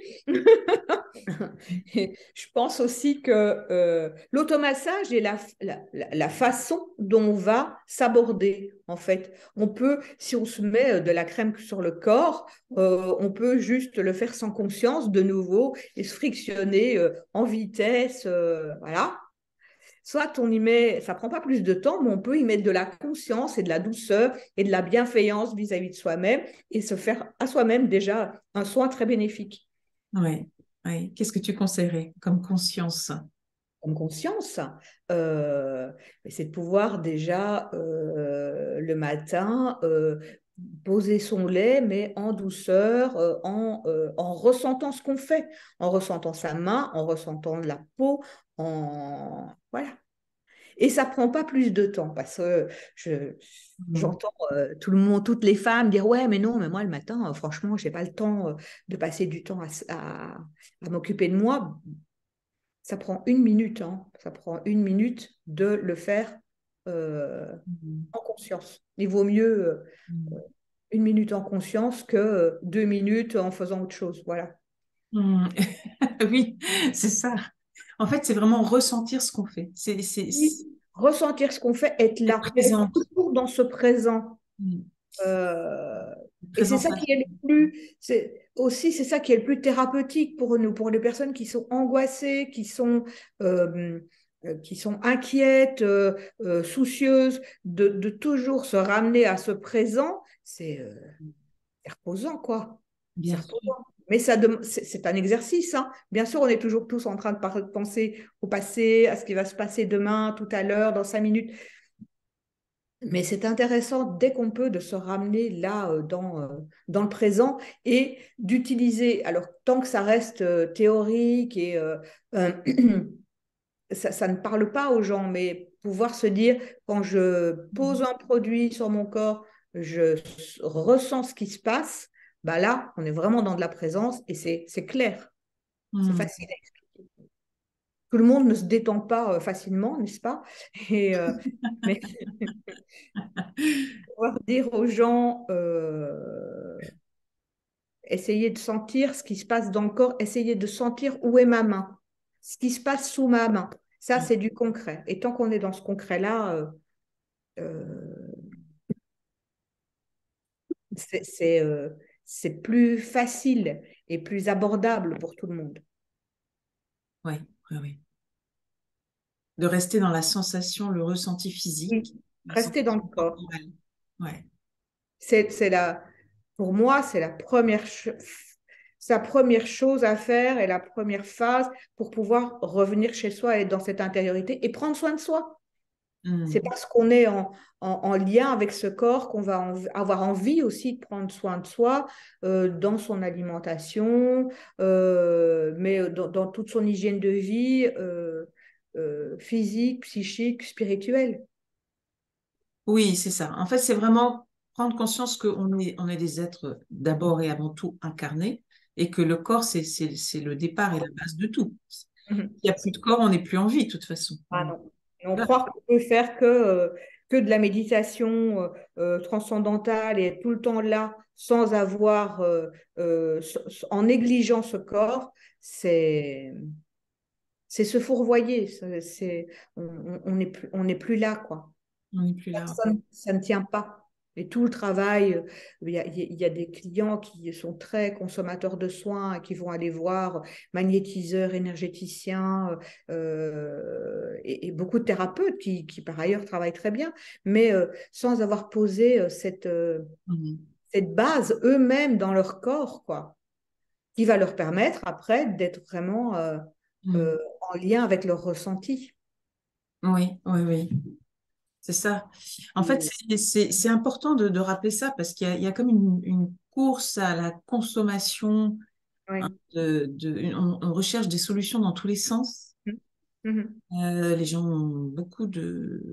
Et je pense aussi que euh, l'automassage est la, la, la, façon dont on va s'aborder, en fait. On peut, si on se met de la crème sur le corps, euh, on peut juste le faire sans conscience de nouveau et se frictionner euh, en vitesse, euh, voilà. Soit on y met, ça prend pas plus de temps, mais on peut y mettre de la conscience et de la douceur et de la bienveillance vis-à-vis de soi-même et se faire à soi-même déjà un soin très bénéfique. Oui. Oui. Qu'est-ce que tu conseillerais comme conscience? Comme conscience, euh, c'est de pouvoir déjà euh, le matin euh, poser son lait, mais en douceur, euh, en, euh, en ressentant ce qu'on fait, en ressentant sa main, en ressentant la peau, en voilà. Et ça prend pas plus de temps parce que je, Mm. j'entends euh, tout le monde, toutes les femmes dire ouais mais non mais moi le matin euh, franchement j'ai pas le temps euh, de passer du temps à, à, à m'occuper de moi. Ça prend une minute, hein. Ça prend une minute de le faire euh, Mm. en conscience. Il vaut mieux euh, Mm. une minute en conscience que euh, deux minutes en faisant autre chose. Voilà. Mm. Oui, c'est ça. En fait, c'est vraiment ressentir ce qu'on fait. C'est c'est- Oui. c'est Ressentir ce qu'on fait, être être là, être présente. toujours dans ce présent. Mm. Euh, et c'est Présence. ça qui est le plus, c'est aussi c'est ça qui est le plus thérapeutique pour nous, pour les personnes qui sont angoissées, qui sont euh, euh, qui sont inquiètes, euh, euh, soucieuses, de, de toujours se ramener à ce présent, c'est euh, c'est reposant quoi. C'est Bien sûr. reposant. Mais ça dem- c'est c'est un exercice, hein. Bien sûr, on est toujours tous en train de par- penser au passé, à ce qui va se passer demain, tout à l'heure, dans cinq minutes. Mais c'est intéressant dès qu'on peut de se ramener là euh, dans, euh, dans le présent et d'utiliser, alors tant que ça reste euh, théorique et euh, euh, ça, ça ne parle pas aux gens, mais pouvoir se dire quand je pose un produit sur mon corps, je s- ressens ce qui se passe, bah là, on est vraiment dans de la présence et c'est c'est clair, c'est Mm. facile. tout le monde ne se détend pas euh, facilement, n'est-ce pas? Et, euh, mais pouvoir dire aux gens, euh, essayez de sentir ce qui se passe dans le corps, essayez de sentir où est ma main, ce qui se passe sous ma main. Ça, c'est du concret. Et tant qu'on est dans ce concret-là, euh, euh, c'est c'est, euh, c'est plus facile et plus abordable pour tout le monde. Oui, oui, oui. De rester dans la sensation, le ressenti Oui. physique, la Rester dans le sensation corps. corporelle. Ouais. C'est, c'est la, pour moi, c'est la première, ch- sa première chose à faire et la première phase pour pouvoir revenir chez soi et être dans cette intériorité et prendre soin de soi. C'est Mm. parce qu'on est en, en, en lien avec ce corps qu'on va en, avoir envie aussi de prendre soin de soi euh, dans son alimentation, euh, mais dans, dans, toute son hygiène de vie euh, euh, physique, psychique, spirituelle. Oui, c'est ça. En fait, c'est vraiment prendre conscience qu'on est, on est des êtres d'abord et avant tout incarnés et que le corps, c'est, c'est, c'est le départ et la base de tout. Mhm. S'il n'y a plus de corps, on n'est plus en vie, de toute façon. Ah non. Et on Voilà. croit qu'on peut faire que, euh, que de la méditation euh, euh, transcendantale et être tout le temps là sans avoir, euh, euh, s- en négligeant ce corps, c'est c'est se fourvoyer. C'est, c'est- on on n'est plus, on n'est plus là, quoi. On n'est plus là. Ça, ne ça ne tient pas. Et tout le travail, euh, il y a, il y a des clients qui sont très consommateurs de soins, qui vont aller voir magnétiseurs, énergéticiens, euh, et, et beaucoup de thérapeutes qui, qui, par ailleurs, travaillent très bien, mais euh, sans avoir posé euh, cette, euh, Mhm. cette base eux-mêmes dans leur corps, quoi, qui va leur permettre après d'être vraiment euh, Mhm. euh, en lien avec leur ressenti. Oui, oui, oui. C'est ça. En fait, c'est c'est- c'est important de, de rappeler ça parce qu'il y a, il y a comme une, une course à la consommation, hein, Oui. de, de- une- on, on recherche des solutions dans tous les sens. Mhm. Euh, les gens ont beaucoup de,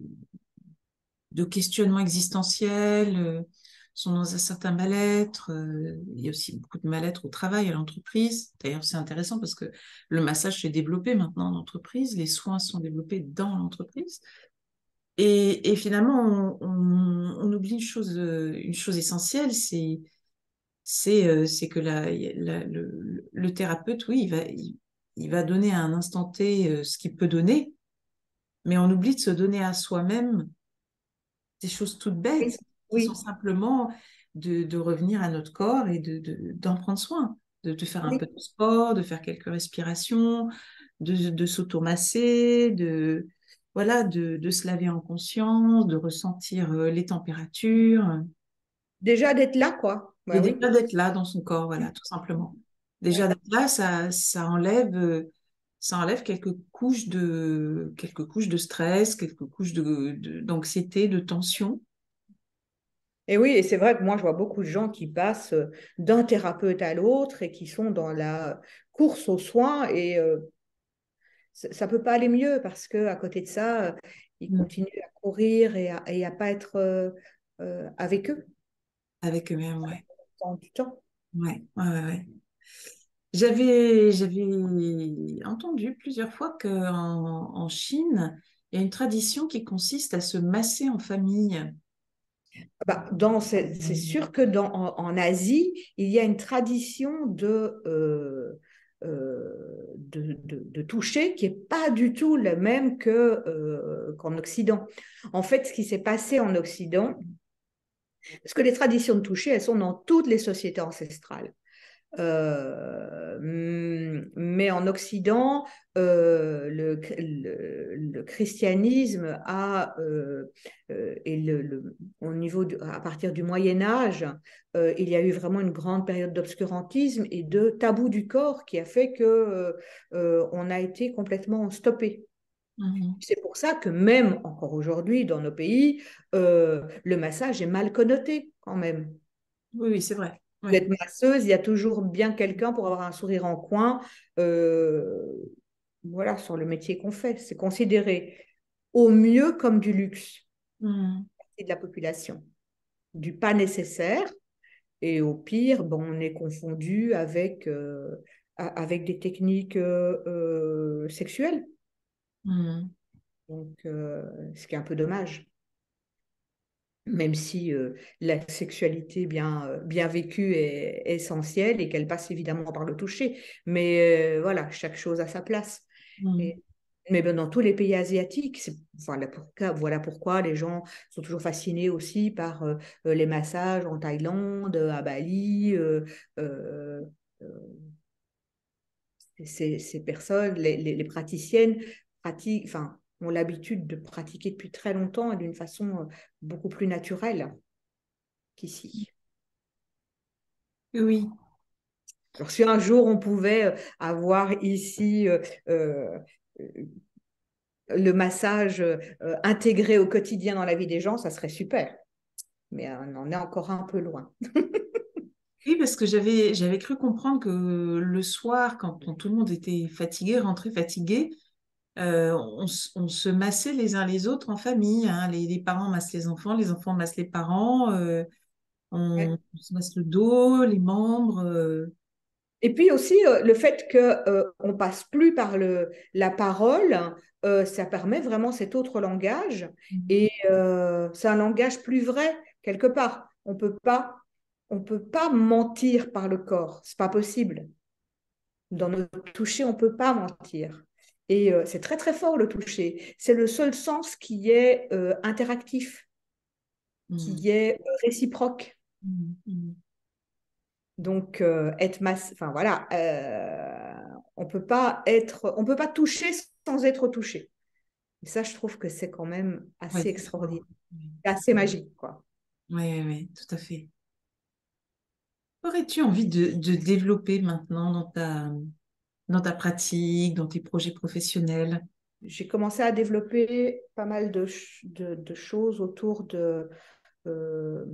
de questionnements existentiels, euh, sont dans un certain mal-être. Euh, il y a aussi beaucoup de mal-être au travail, à l'entreprise. D'ailleurs, c'est intéressant parce que le massage s'est développé maintenant en entreprise, les soins sont développés dans l'entreprise. Et, et finalement, on, on- on oublie une chose, euh, une chose essentielle, c'est c'est euh, c'est que la, la- le, le thérapeute, oui, il va, il, il va donner à un instant T euh, ce qu'il peut donner, mais on oublie de se donner à soi-même des choses toutes Oui, bêtes, qui sont oui, simplement de, de revenir à notre corps et de, de- d'en prendre soin, de, de faire un oui. peu de sport, de faire quelques respirations, de, de s'automasser, de, voilà, de, de se laver en conscience, de ressentir euh, les températures, Déjà d'être là, quoi. et Bah oui. déjà d'être là dans son corps, voilà, tout simplement. Déjà Ouais. d'être là, ça, ça enlève, euh, ça enlève quelques couches de, quelques couches de stress, quelques couches de, de- d'anxiété, de tension. Et oui, et c'est vrai que moi, je vois beaucoup de gens qui passent euh, d'un thérapeute à l'autre et qui sont dans la course aux soins et euh, ça ne peut pas aller mieux parce que à côté de ça, euh, ils Mm. continuent à courir et à, et à pas être euh, euh, avec eux Avec eux-mêmes, ouais. pendant du temps. Ouais, ouais, ouais, ouais. J'avais, j'avais entendu plusieurs fois qu'en en Chine, il y a une tradition qui consiste à se masser en famille. Bah, dans, c'est c'est sûr que dans, en, en Asie, il y a une tradition de, euh, euh, de, de, de toucher qui n'est pas du tout la même que, euh, qu'en Occident. En fait, ce qui s'est passé en Occident, parce que les traditions de toucher, elles sont dans toutes les sociétés ancestrales. Euh, mais en Occident, euh, le, le, le, christianisme a, euh, euh, et le, le, au niveau du, à partir du Moyen Âge, euh, il y a eu vraiment une grande période d'obscurantisme et de tabou du corps qui a fait que euh, on a été complètement stoppé. Mhm. C'est pour ça que même encore aujourd'hui dans nos pays, euh, le massage est mal connoté quand même. Oui, oui, c'est vrai. Vous Ouais. êtes masseuse, il y a toujours bien quelqu'un pour avoir un sourire en coin. Euh, voilà, sur le métier qu'on fait. C'est considéré au mieux comme du luxe Mhm. de la population, du pas nécessaire. Et au pire, bon, on est confondu avec, euh, avec des techniques euh, euh, sexuelles. Mm. Donc, euh, ce qui est un peu dommage. Même si euh, la sexualité bien, euh, bien vécue est, est essentielle et qu'elle passe évidemment par le toucher. Mais euh, voilà, chaque chose a sa place. Mm. Et, mais ben, dans tous les pays asiatiques, c'est, voilà, pourquoi, voilà pourquoi les gens sont toujours fascinés aussi par euh, les massages en Thaïlande, à Bali. Euh, euh, euh, ces, ces personnes, les, les, les praticiennes, pratiquent, enfin, ont l'habitude de pratiquer depuis très longtemps et d'une façon euh, beaucoup plus naturelle qu'ici. Oui. Alors, si un jour on pouvait euh, avoir ici euh, euh, le massage euh, intégré au quotidien dans la vie des gens, ça serait super. Mais euh, on en est encore un peu loin. Oui, parce que j'avais j'avais cru comprendre que le soir, quand on- tout le monde était fatigué, rentré fatigué, euh, on, s- on se massait les uns les autres en famille, hein. Les, les parents massent les enfants, les enfants massent les parents, euh, Ouais. on, on se masse le dos, les membres. euh. Et puis aussi, euh, le fait qu'on euh, on passe plus par le, la parole, euh, ça permet vraiment cet autre langage. Et euh, c'est un langage plus vrai, quelque part. On peut pas, on peut pas mentir par le corps. C'est pas possible. Dans notre toucher, on peut pas mentir. Et euh, c'est très, très fort le toucher. C'est le seul sens qui est euh, interactif, Mm. qui est euh, réciproque. Mm. Mm. Donc, euh, être masse, enfin voilà, euh, on peut pas être, on peut pas toucher sans être touché. Et ça, je trouve que c'est quand même Ouais, assez c'est fort. extraordinaire, Oui, assez magique, quoi. oui, oui, tout à fait. Aurais-tu envie de, de développer maintenant dans ta, dans ta pratique, dans tes projets professionnels? J'ai commencé à développer pas mal de, de, de choses autour de euh,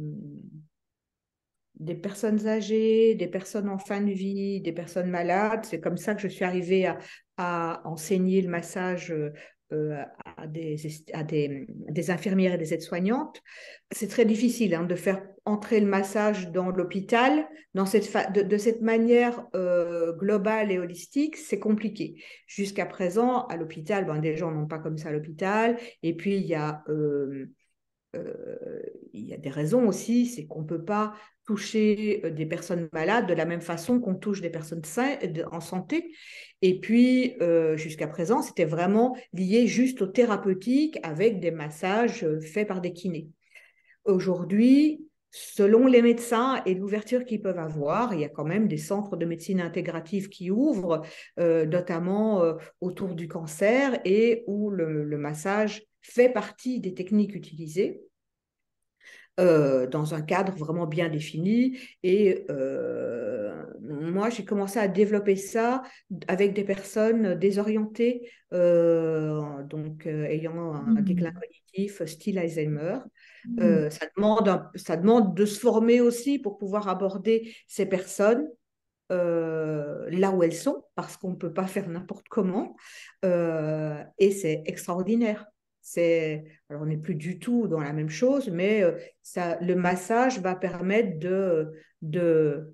des personnes âgées, des personnes en fin de vie, des personnes malades. C'est comme ça que je suis arrivée à, à enseigner le massage euh, à, des, à des, des infirmières et des aides-soignantes. C'est très difficile hein, de faire entrer le massage dans l'hôpital dans cette de, de, cette manière euh, globale et holistique. C'est compliqué. Jusqu'à présent, à l'hôpital, ben, des gens n'ont pas comme ça à l'hôpital. Et puis, il y a... Euh, euh, il y a des raisons aussi, c'est qu'on ne peut pas toucher des personnes malades de la même façon qu'on touche des personnes saines, en santé. Et puis, euh, jusqu'à présent, c'était vraiment lié juste au thérapeutique avec des massages faits par des kinés. Aujourd'hui, selon les médecins et l'ouverture qu'ils peuvent avoir, il y a quand même des centres de médecine intégrative qui ouvrent, euh, notamment euh, autour du cancer et où le, le massage fait partie des techniques utilisées euh, dans un cadre vraiment bien défini. Et euh, moi, j'ai commencé à développer ça avec des personnes désorientées, euh, donc euh, ayant un déclin Mm. cognitif style Alzheimer. Mm. Euh, ça demande, un- ça demande de se former aussi pour pouvoir aborder ces personnes euh, là où elles sont, parce qu'on ne peut pas faire n'importe comment. Euh, et c'est extraordinaire. C'est, alors on n'est plus du tout dans la même chose, mais euh, ça, le massage va permettre de, de,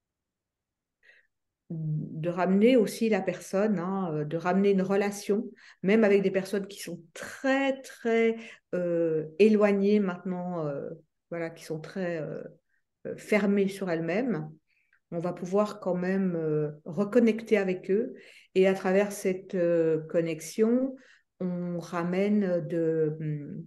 de ramener aussi la personne, hein, euh, de ramener une relation, même avec des personnes qui sont très, très euh, éloignées maintenant, euh, voilà, qui sont très euh, euh, fermées sur elles-mêmes. On va pouvoir quand même euh, reconnecter avec eux. Et à travers cette euh, connexion, on ramène de, hum,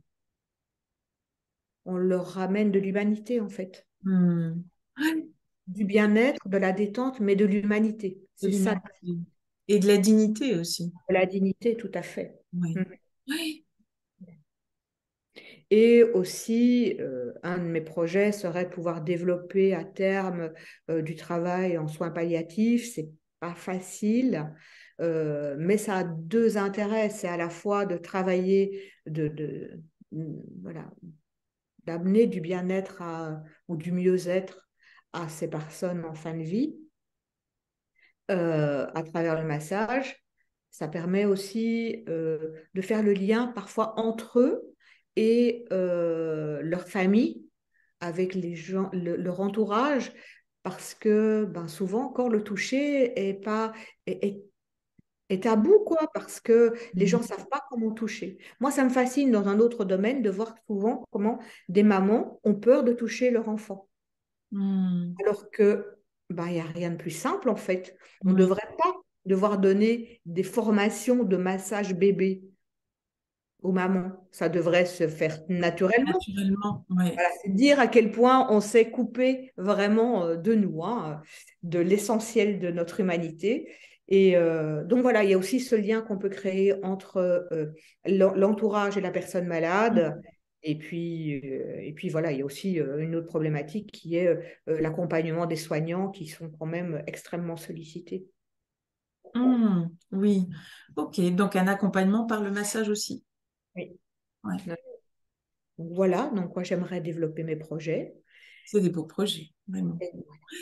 on leur ramène de l'humanité, en fait. Mm. Ouais, Du bien-être, de la détente, mais de l'humanité. de C'est ça, l'humanité. Et de la dignité aussi. la dignité, tout à fait. Oui. Hum. Oui. Et aussi, euh, un de mes projets serait de pouvoir développer à terme euh, du travail en soins palliatifs. C'est pas facile, euh, mais ça a deux intérêts. C'est à la fois de travailler, de, de voilà, d'amener du bien-être à- ou du mieux-être à ces personnes en fin de vie euh, à travers le massage. Ça permet aussi euh, de faire le lien parfois entre eux et euh, leur famille, avec les gens, le- leur entourage, parce que ben, souvent encore le toucher est, pas, est, est- est tabou, quoi, parce que les gens ne Mm. savent pas comment toucher. Moi, ça me fascine dans un autre domaine de voir souvent comment des mamans ont peur de toucher leur enfant. Mm. Alors que ben, il n'y a rien de plus simple, en fait. On ne Oui, devrait pas devoir donner des formations de massage bébé aux mamans. Ça devrait se faire naturellement. naturellement, oui. Voilà, c'est dire à quel point on s'est coupé vraiment euh, de nous, hein, de l'essentiel de notre humanité. Et euh, donc voilà, il y a aussi ce lien qu'on peut créer entre euh, l'en- l'entourage et la personne malade. Et puis, euh, et puis voilà, il y a aussi euh, une autre problématique qui est euh, l'accompagnement des soignants qui sont quand même extrêmement sollicités. Mm. Oui, ok. Donc un accompagnement par le massage aussi. Oui. Ouais. Donc voilà, donc moi j'aimerais développer mes projets. C'est des beaux projets, vraiment. Et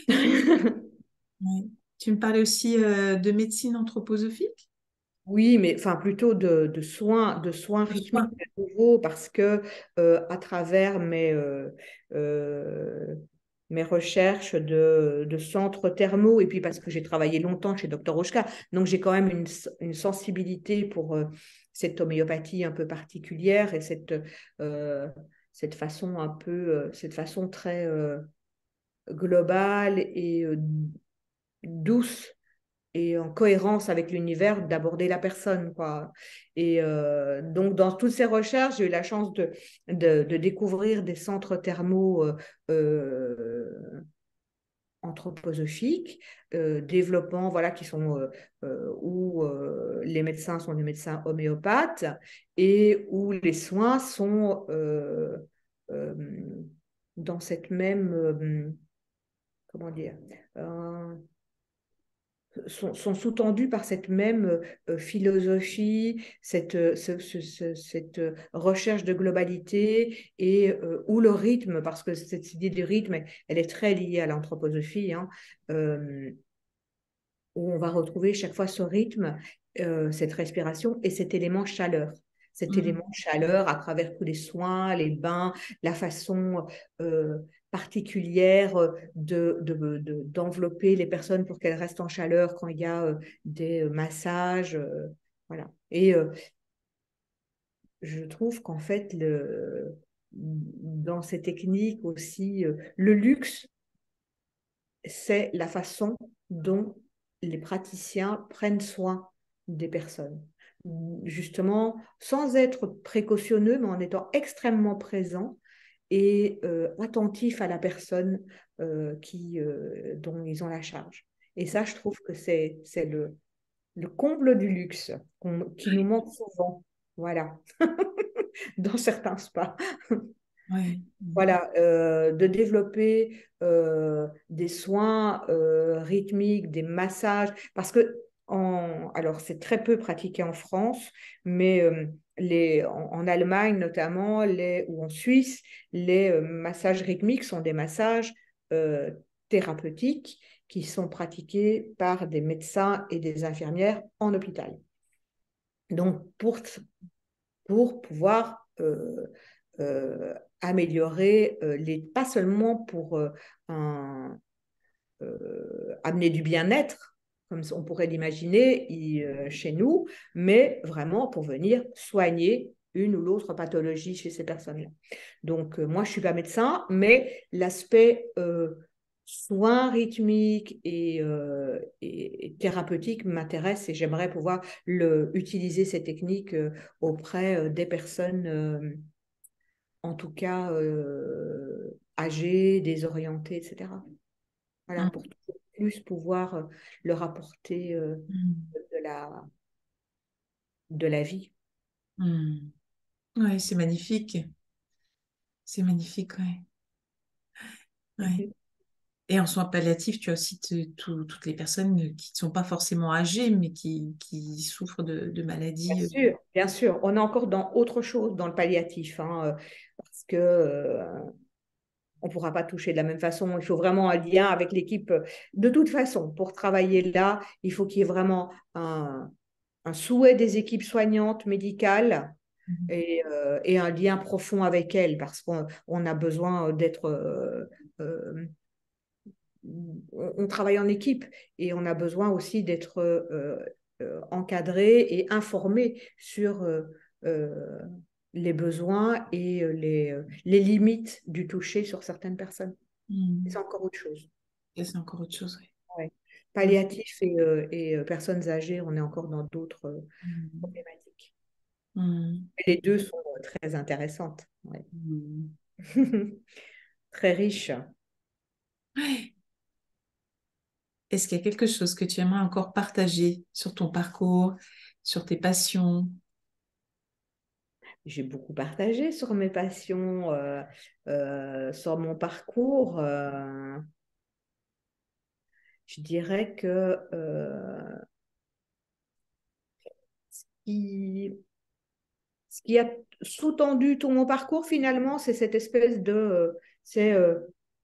Ouais. Tu me parlais aussi euh, de médecine anthroposophique, Oui, mais enfin plutôt de, de soins, de soins de rythmiques soins. à nouveau, parce que euh, à travers mes, euh, euh, mes recherches de, de centres thermaux, et puis parce que j'ai travaillé longtemps chez docteur Rochka, donc j'ai quand même une, une sensibilité pour euh, cette homéopathie un peu particulière et cette, euh, cette façon un peu, euh, cette façon très euh, globale et euh, douce et en cohérence avec l'univers d'aborder la personne, quoi. Et euh, donc, dans toutes ces recherches, j'ai eu la chance de, de, de découvrir des centres thermaux euh, euh, anthroposophiques, euh, développant, voilà, qui sont euh, euh, où euh, les médecins sont des médecins homéopathes et où les soins sont euh, euh, dans cette même, euh, comment dire, euh, sont, sont sous-tendus par cette même euh, philosophie, cette, euh, ce, ce, ce, cette euh, recherche de globalité et euh, ou le rythme, parce que cette idée du rythme, elle est très liée à l'anthroposophie, hein, euh, où on va retrouver chaque fois ce rythme, euh, cette respiration et cet élément chaleur. Cet Mm. élément chaleur à travers tous les soins, les bains, la façon euh, particulière de, de, de, d'envelopper les personnes pour qu'elles restent en chaleur quand il y a euh, des massages. Euh, voilà. Et euh, je trouve qu'en fait, le, dans ces techniques aussi, euh, le luxe, c'est la façon dont les praticiens prennent soin des personnes. Justement, sans être précautionneux, mais en étant extrêmement présent et euh, attentif à la personne euh, qui, euh, dont ils ont la charge. Et ça, je trouve que c'est, c'est le, le comble du luxe qui nous manque souvent. Voilà, dans certains spas. Ouais. Voilà, euh, de développer euh, des soins euh, rythmiques, des massages, parce que en, alors c'est très peu pratiqué en France, mais euh, les, en, en Allemagne notamment, les, ou en Suisse, les euh, massages rythmiques sont des massages euh, thérapeutiques qui sont pratiqués par des médecins et des infirmières en hôpital. Donc, pour, pour pouvoir euh, euh, améliorer euh, les, pas seulement pour euh, un, euh, amener du bien-être, comme on pourrait l'imaginer euh, chez nous, mais vraiment pour venir soigner une ou l'autre pathologie chez ces personnes-là. Donc, euh, moi, je ne suis pas médecin, mais l'aspect euh, soins rythmiques et, euh, et, et thérapeutique m'intéresse et j'aimerais pouvoir le, utiliser ces techniques euh, auprès euh, des personnes euh, en tout cas euh, âgés, désorientés, et cetera. Voilà, pour Mm. plus pouvoir euh, leur apporter euh, Mm. de la, de la vie. Mm. Ouais, c'est magnifique. C'est magnifique, ouais. Ouais. Mhm. Et en soins palliatifs, tu as aussi te- tout- toutes les personnes qui ne sont pas forcément âgées, mais qui, qui souffrent de, de Bien maladies. euh. sûr, bien sûr. On est encore dans autre chose dans le palliatif, hein, euh, parce que euh, on ne pourra pas toucher de la même façon. Il faut vraiment un lien avec l'équipe. De toute façon, pour travailler là, il faut qu'il y ait vraiment un, un souhait des équipes soignantes, médicales, Mhm. et, euh, et un lien profond avec elles, parce qu'on on a besoin d'être euh, euh, on, on travaille en équipe et on a besoin aussi d'être euh, euh, encadré et informé sur euh, euh, les besoins et euh, les, euh, les limites du toucher sur certaines personnes. C'est Mm. encore autre chose. Et c'est encore autre chose, oui. Ouais. Mm. Palliatif et, euh, et euh, personnes âgées, on est encore dans d'autres euh, Mm. problématiques. Mm. Et les deux sont euh, très intéressantes. Ouais. Mm. Très riches. Ouais. Est-ce qu'il y a quelque chose que tu aimerais encore partager sur ton parcours, sur tes passions? J'ai beaucoup partagé sur mes passions, euh, euh, sur mon parcours. Euh, je dirais que euh, ce qui, ce qui a sous-tendu tout mon parcours, finalement, c'est cette espèce de... euh, c'est euh,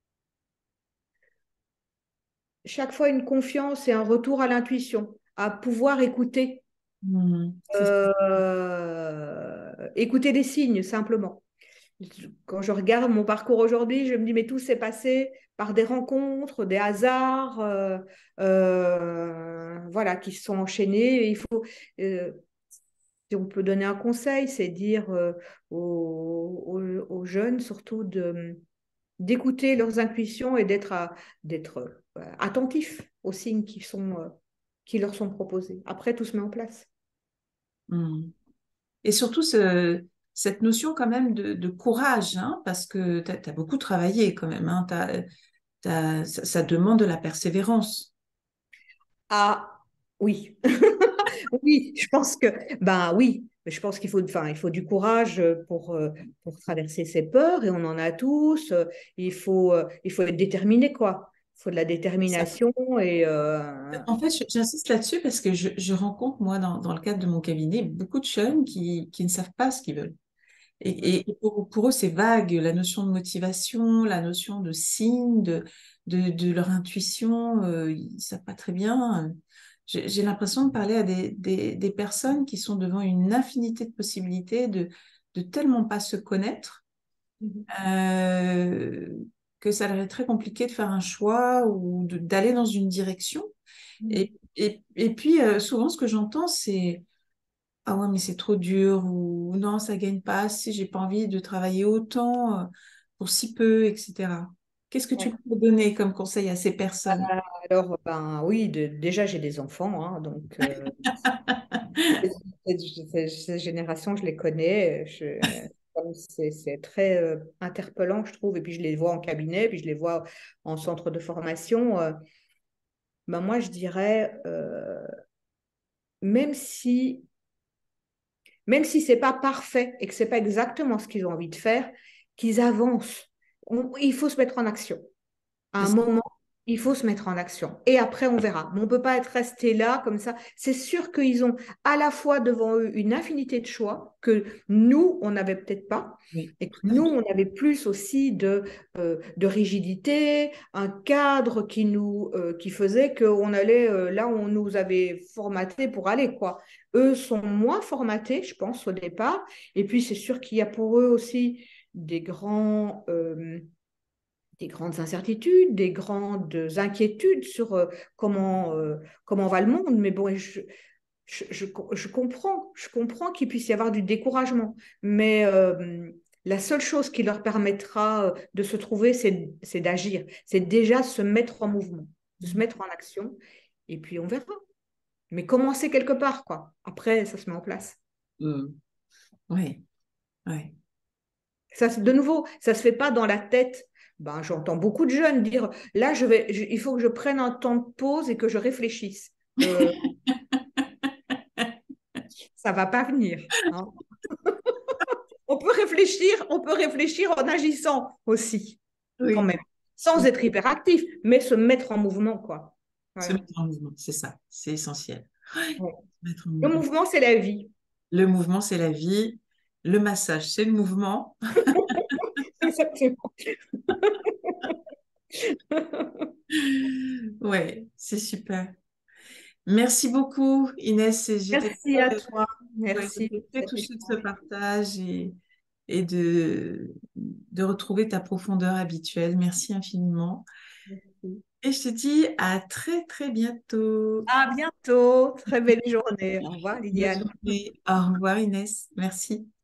chaque fois une confiance et un retour à l'intuition, à pouvoir écouter, Mm. C'est ça. euh, écouter des signes simplement. Quand je regarde mon parcours aujourd'hui, je me dis, mais tout s'est passé par des rencontres, des hasards, euh, euh, voilà, qui se sont enchaînés. Et il faut, euh, si on peut donner un conseil, c'est dire euh, aux, aux, aux jeunes surtout de, d'écouter leurs intuitions et d'être à- d'être euh, attentifs aux signes qui sont, euh, qui leur sont proposés. Après, tout se met en place. Mm. Et surtout, ce- cette notion quand même de, de courage, hein, parce que tu as, beaucoup travaillé quand même. Hein, t'as- t'as- ça, ça demande de la persévérance. Ah, oui. Oui, je pense que, ben oui, je pense qu'il faut, enfin, il faut du courage pour, euh, pour traverser ses peurs et on en a tous. Euh, Il faut, euh, il faut être déterminé, quoi. Il faut de la Ça. détermination et euh, En fait, je- j'insiste là-dessus parce que je, je rencontre, moi, dans, dans le cadre de mon cabinet, beaucoup de jeunes qui, qui ne savent pas ce qu'ils veulent. Et, et pour, pour eux, c'est vague, la notion de motivation, la notion de signe, de, de, de leur intuition, euh, ils ne savent pas très bien. J'ai j'ai l'impression de parler à des, des, des personnes qui sont devant une infinité de possibilités, de, de tellement pas se connaître, euh, que ça leur est très compliqué de faire un choix ou de- d'aller dans une direction. Et, et, et puis, euh, souvent, ce que j'entends, c'est ah ouais, mais c'est trop dur, ou non, ça gagne pas assez, j'ai pas envie de travailler autant euh, pour si peu, et cetera. Qu'est-ce que tu ouais. peux donner comme conseil à ces personnes? Alors, ben oui, de- déjà j'ai des enfants, hein, donc euh, cette, cette- cette génération, je les connais. Je- comme c'est c'est très euh, interpellant, je trouve. Et puis je les vois en cabinet, puis je les vois en centre de formation. Euh, ben moi, je dirais, euh, même si, même si c'est pas parfait et que c'est pas exactement ce qu'ils ont envie de faire, qu'ils avancent. On- il faut se mettre en action. À C'est un ça. moment, il faut se mettre en action. Et après, on verra. Mais on ne peut pas être resté là comme ça. C'est sûr qu'ils ont à la fois devant eux une infinité de choix que nous, on n'avait peut-être pas. Oui, Et que tout à nous, fait. on avait plus aussi de, euh, de rigidité, un cadre qui nous euh, qui faisait qu'on allait euh, là où on nous avait formaté pour aller, quoi. Eux sont moins formatés, je pense, au départ. Et puis, c'est sûr qu'il y a pour eux aussi des grands... euh, des grandes incertitudes, des grandes inquiétudes sur euh, comment, euh, comment va le monde. Mais bon, je, je, je, je comprends, je comprends qu'il puisse y avoir du découragement. Mais euh, la seule chose qui leur permettra euh, de se trouver, c'est, c'est d'agir. C'est déjà se mettre en mouvement, se mettre en action. Et puis on verra. Mais commencer quelque part, quoi. Après, ça se met en place. Mm. Oui, oui. Ça, de nouveau, ça ne se fait pas dans la tête. Ben, j'entends beaucoup de jeunes dire, là, je vais, je- il faut que je prenne un temps de pause et que je réfléchisse. Euh, ça ne va pas venir. Hein. On peut réfléchir, on peut réfléchir en agissant aussi, quand Oui. même, sans être hyperactif, mais se mettre en mouvement, quoi. Se Voilà. mettre en mouvement, c'est ça, c'est essentiel. Ouais, Ouais. se mettre en Le mouvement. mouvement, c'est la vie. Le mouvement, c'est la vie. Le massage, c'est le mouvement. Exactement. Ouais, c'est super. Merci beaucoup, Inès. Et J'étais Merci à très, toi. ouais, Merci j'étais pour très cet touchée de ce échange. partage et, et de, de retrouver ta profondeur habituelle. Merci infiniment. Merci. Et je te dis à très, très bientôt. À bientôt. Très belle journée. Au revoir, Bonne Lydiane. journée. Au revoir, Inès. Merci.